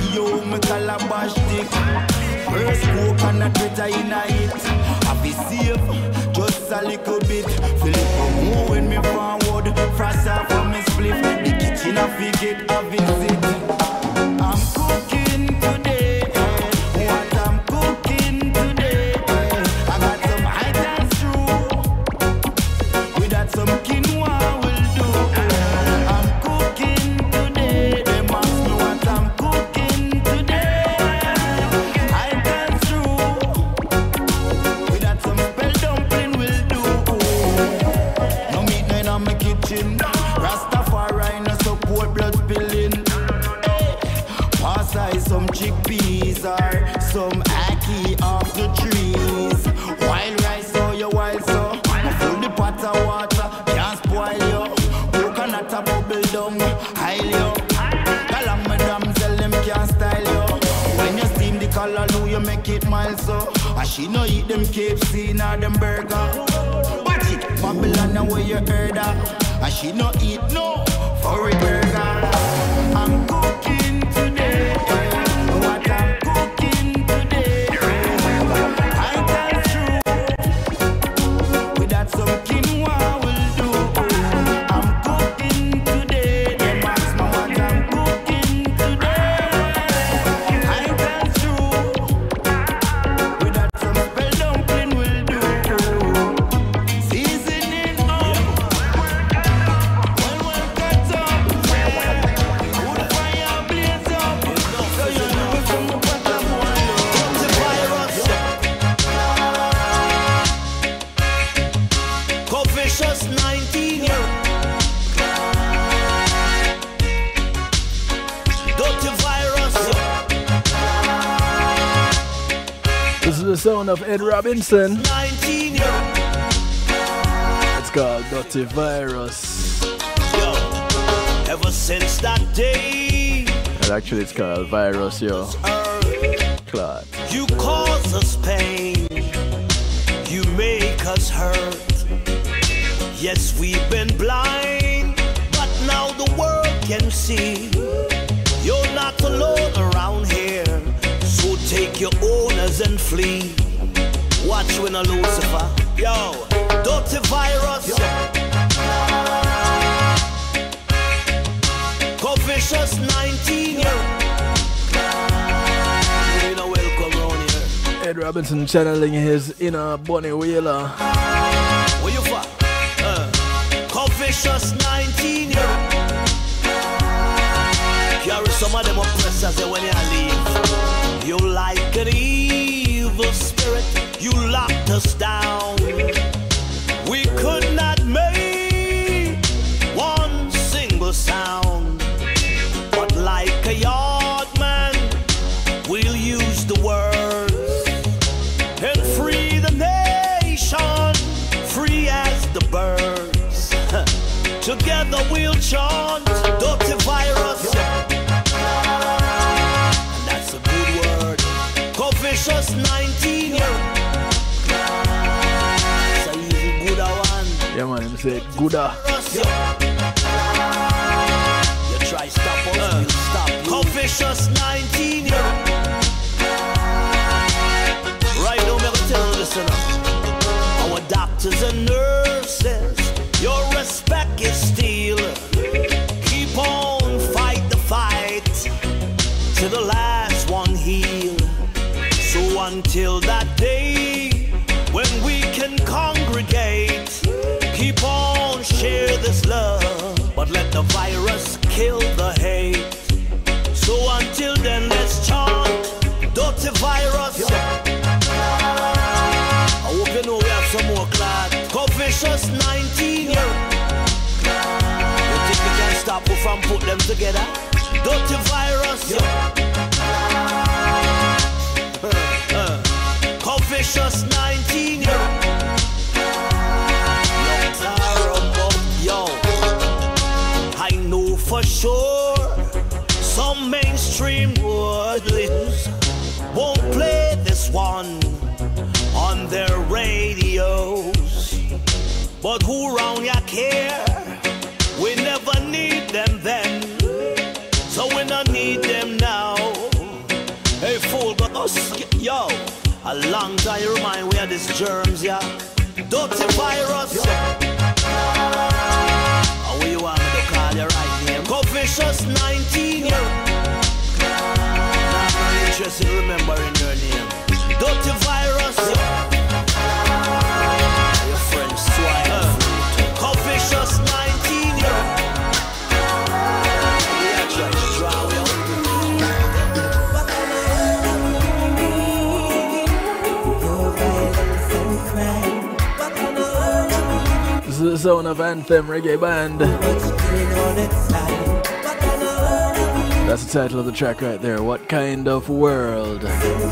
see you, me calabash stick. First coke and a Twitter in a hit. I be safe, just a little bit. Feel it more when me forward. Frost off from me split. The kitchen I forget a visit. I'm cooking today. What I'm cooking today. I got some high dance through. We got some quinoa will do. I'm cooking today. They must know what I'm cooking today. I dance through. We got some spell dumpling will do. No meat nine on my kitchen. Rastafari no support blood spilling. Pass I some chickpeas or some ackee off the trees. Wild rice or your wild so. Fill the pot of water, can't spoil you. Coconut a bubble down, hile you. Galang madam tell them can't style you. When you steam the callaloo, you make it mild so. And she no eat them KFC nor them burger. Watch it, Babylon now where you heard her. And she no eat no for a burger. I'm cooking today. What I'm cooking today. I dance through. We got some quinoa will do. I'm cooking today. Them ask me what I'm cooking today. I dance through. We got some spell dumpling will do. Seasoning up. Well cut up. Wood fire blaze up. So you know from the bottom one. The virus. Vicious 19 year. Dirty virus. This is the sound of Ed Robinson. 19 year. It's called Dirty Virus. Yo, ever since that day, And actually it's called Virus, yo. Claude. you cause us pain. You make us hurt. Yes, we've been blind, but now the world can see. You're not alone around here, so take your owners and flee. Watch when a Lucifer, yo, dirty virus. Go vicious 19 year. You know, welcome round here. Ed Robinson channeling his inner Bonnie Wheeler. Where you from? Vicious 19 year. Carry some of them oppressors when you leave. You like an evil spirit. You locked us down. We could not make one single sound. But like a yard man, we'll use the words and free the nation, free as the birds. Together we'll chant dirty virus. And that's a good word. Go vicious 19 year. It's a easy good one. Yeah man, him say gooda. You try stop us, we'll stop you. Go vicious 19 year. Right now, I'm gonna tell you this enough. Our doctors and nurses, your respect is still. Keep on, fight the fight till the last one heal. So until that day when we can congregate, keep on, share this love, but let the virus kill the hate. So until then, let's chant dirty virus. I hope you know we have some more clad. Go vicious 19 year. You think you can stop us from put them together? Dirty virus. Go vicious 19 year. Yo, I know for sure some mainstream woodlands won't play this one on their radios. But who round ya care? We never need them then, so we don't need them now. soul got us. Yo, a long time you remind we of these germs, yeah. Dirty virus. How you want me to call your right name? Covicious 19, yeah. I'm interested in remembering your name. Dirty virus, yeah. Your French swine. Covicious 19, yeah. Yeah, try to draw you. This is the zone of Anthem Reggae Band. That's the title of the track right there. What kind of world?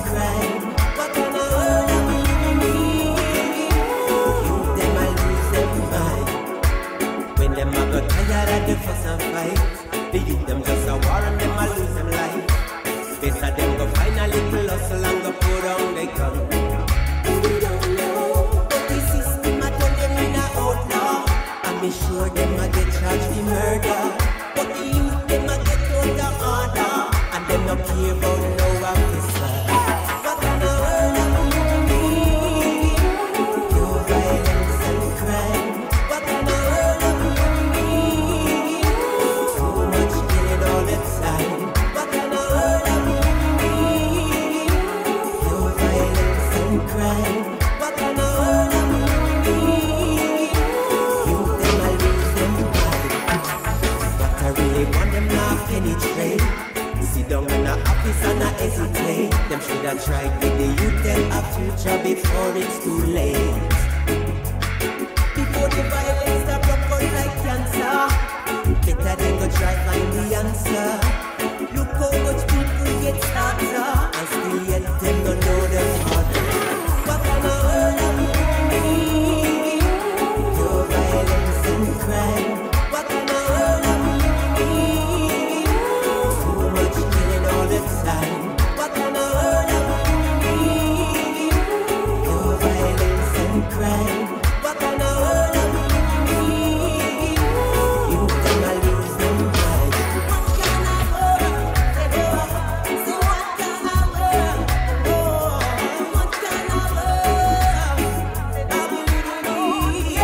When them a got tired of the fuss and fight, the youth them just a war and them a lose them life. Better them go find a little hustle and go put on the gun. We don't know, but the system a turn them in a outlaw. And be sure them a get charged with murder, but the youth them a get out of order, and them no care about no officer. What kind of world are we living? Your violence and crime. What kind of world are we living? Too much killing all the time. What kind of world are we living? Your violence and crime. What kind of world are we living? You them a lose them pride. But I really want them not penetrate. Sit down in the office and not hesitate. Them should have tried with the youth them a future before it's too late. Before the violence that broke out like cancer, better than go try find the answer. Look how much people get slaughtered, and still yet them don't know them harder. What kind of world are we living? Your violence and crime. What kind of world are we living? Too much killing all the time. What kind of world are we living? Your violence and crime. What kind of world are we living? You them a lose them pride. What kind of world? Say what kind of world? Oh, what kind of world are we living in?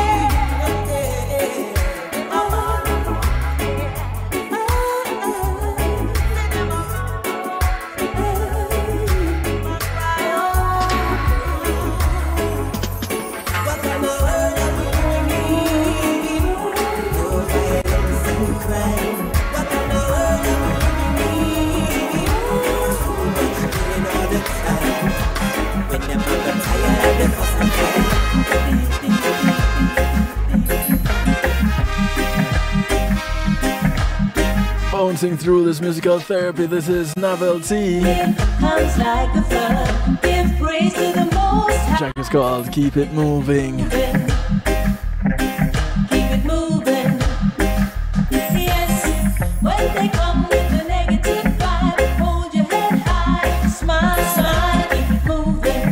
What kind of world are we living? Your violence and crime. What kind of world are we living? Too much killing all the time. When them a got tired of the fuss and fight. Bouncing through this musical therapy, this is Novelty. Comes like a flood. Give praise to the Most The High. track is called Keep It Moving. Keep it moving. Yes, when they come with the negative vibe, hold your head high, smile, smile, keep it moving.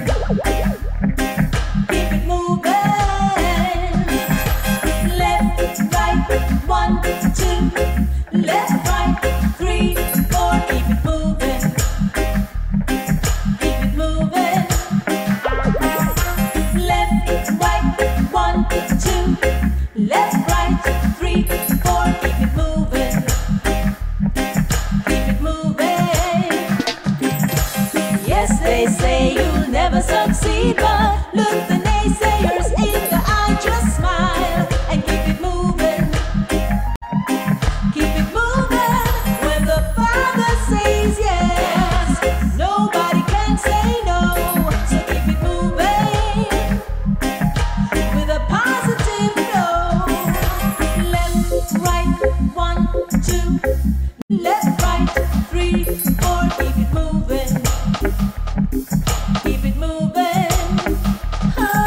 Keep it moving. Left, right, 1, 2. Left, right, 3, 4. Keep it moving. Keep it moving. Left, right, 1, 2. Left, right, 3, 4. Keep it moving. Keep it moving. Yes, they say you'll never succeed, but look the naysayers in the eye, just smile and keep it moving. Keep it moving. When the Father says yes, nobody can say no. So keep it moving with a positive flow. Left, right, 1, 2. Left, right, 3, 4. Keep it moving. Keep it moving. Oh.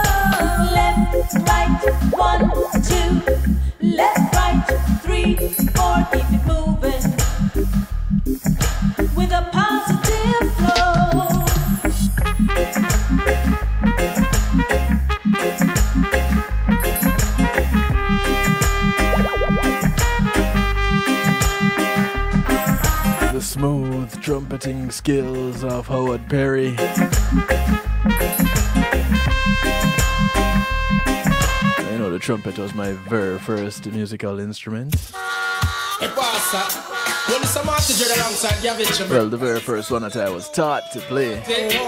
trumpeting skills of Howard Perry. You know, the trumpet was my very first musical instrument. Well, the very first one that I was taught to play.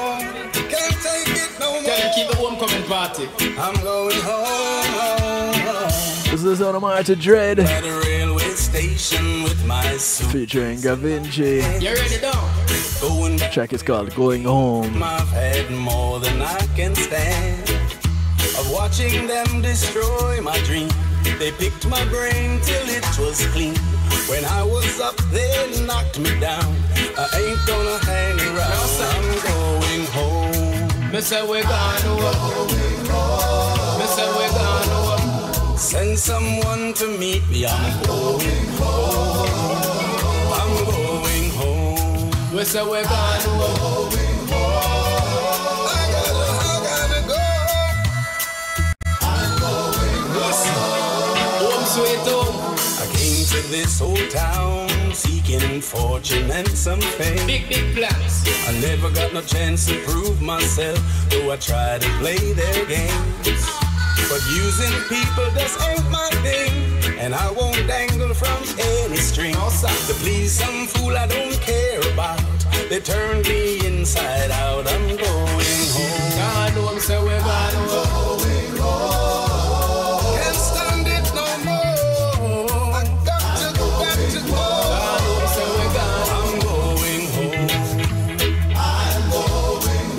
Keep the homecoming party. I'm going home. This is on Marty Dread. At a railway station with my suit. Featuring Gavinci. You ready now? Going back. Track is called Going Home. I've had more than I can stand of watching them destroy my dream. They picked my brain till it was clean. When I was up, they knocked me down. I ain't gonna hang around. I'm going home. Me say we gone home. Me say we gone home. Send someone to meet me. I'm going home. I'm going home. We say we gone home. I gotta go. I'm going home. Home sweet home. I came to this old town seeking fortune and some fame. Big plans. I never got no chance to prove myself, though I tried to play their games. But using people just ain't my thing, and I won't dangle from any string. To please some fool I don't care about, they turned me inside out. I'm going home. God knows say we're going home. Can't stand it no more. I got to go. God knows say we're gone. I'm going home. I'm going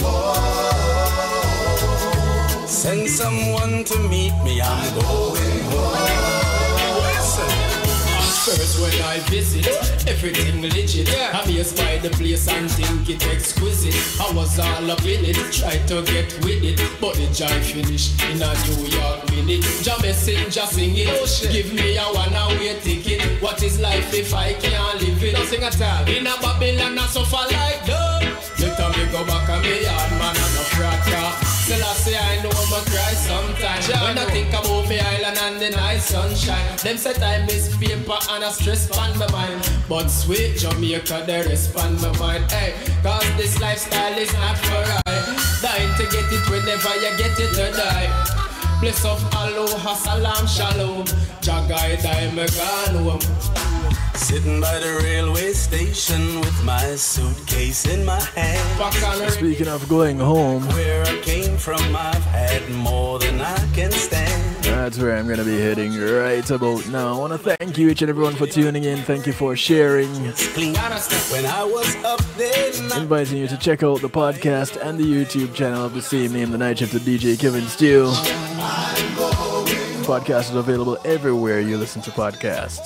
home. Send someone to meet me. I'm going home. Listen. First when I visit, everything legit. I'm amazed by the place and think it exquisite. I was all up in it, tried to get with it, but the joy finished in a New York minute. Ja messenger sing it, give me a one-way ticket. What is life if I can't live it? Nothing at all. In a Babylon I suffer like dumb. Later me go back and me yard man and a fracker. Still I say I know I'ma cry sometime. When I think about me island and the nice sunshine, them say time is paper and a stress on my mind. But sweet Jamaica, they respond my mind. Hey, cause this lifestyle is not for I. Dying to get it whenever you get it to die. Bless of aloha, salam, shalom. Jagai die me gone home. Sitting by the railway station with my suitcase in my hand. Speaking of going home, Where I came from, I've had more than I can stand. that's where I'm going to be heading right about now. I want to thank you each and everyone for tuning in. Thank you for sharing. Clean. When I was up there, Inviting you to check out the podcast and the YouTube channel of the same name, The Night Shift with DJ Kevin Steele. Podcast is available everywhere you listen to podcasts.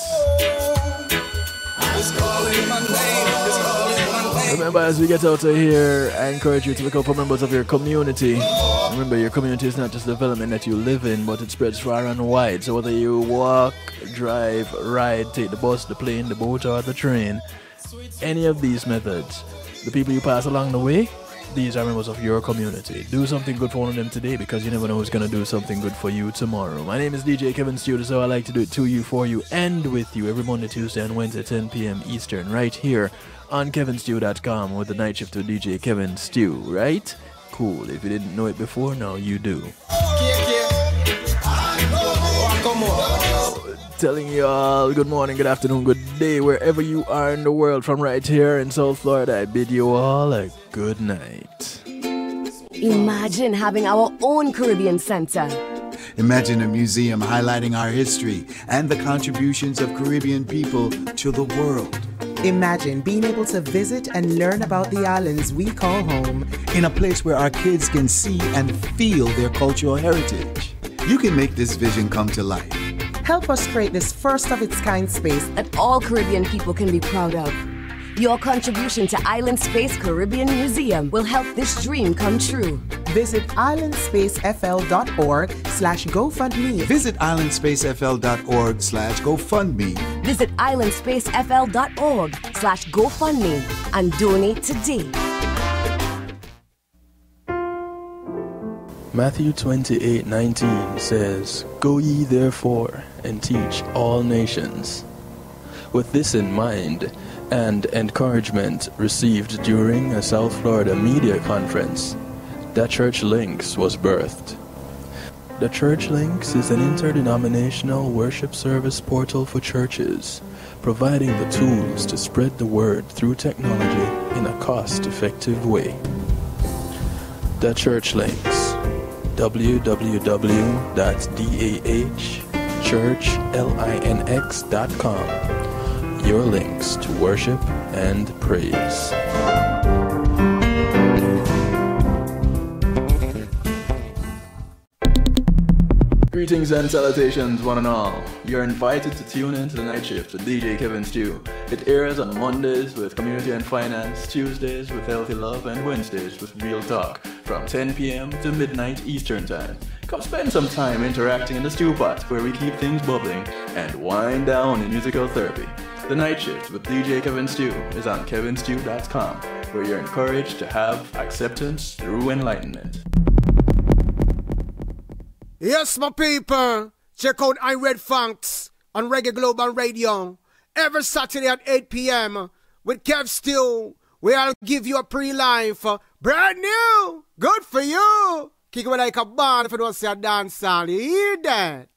Remember, as we get out of here, I encourage you to look out for members of your community. Remember, your community is not just development that you live in, but it spreads far and wide. So whether you walk, drive, ride, take the bus, the plane, the boat, or the train, any of these methods, the people you pass along the way, these are members of your community. Do something good for one of them today, because you never know who's going to do something good for you tomorrow. My name is DJ Kevin Steele, so I like to do it to you, for you, and with you every Monday, Tuesday, and Wednesday, 10 p.m. Eastern, right here on kevinsteele.com with the Night Shift with DJ Kevin Steele, right? Cool. If you didn't know it before, now you do. Telling you all good morning, good afternoon, good day, wherever you are in the world. From right here in South Florida, I bid you all a good night. Imagine having our own Caribbean Center. Imagine a museum highlighting our history and the contributions of Caribbean people to the world. Imagine being able to visit and learn about the islands we call home. In a place where our kids can see and feel their cultural heritage. You can make this vision come to life. Help us create this first-of-its-kind space that all Caribbean people can be proud of. Your contribution to Island Space Caribbean Museum will help this dream come true. Visit islandspacefl.org/GoFundMe. Visit islandspacefl.org/GoFundMe. Visit islandspacefl.org/GoFundMe and donate today. Matthew 28:19 says, "Go ye therefore and teach all nations." With this in mind, and encouragement received during a South Florida media conference, The Church Links was birthed. The Church Links is an interdenominational worship service portal for churches, providing the tools to spread the word through technology in a cost-effective way. The Church Links, www.dahchurchlinx.com, your links to worship and praise. Greetings and salutations, one and all. You're invited to tune in to the Night Shift with DJ Kevin Stew. It airs on Mondays with Community and Finance, Tuesdays with Healthy Love, and Wednesdays with Real Talk from 10 p.m. to midnight Eastern Time. Come spend some time interacting in the stew pot where we keep things bubbling and wind down in musical therapy. The Night Shift with DJ Kevin Stew is on kevinstew.com, where you're encouraged to have acceptance through enlightenment. Yes, my people, check out I Red Funks on Reggae Global Radio every Saturday at 8 p.m. with Kev Stew, where I'll give you a pre-life, brand new, good for you. Kick it like a band if you don't say a dance song, you hear that?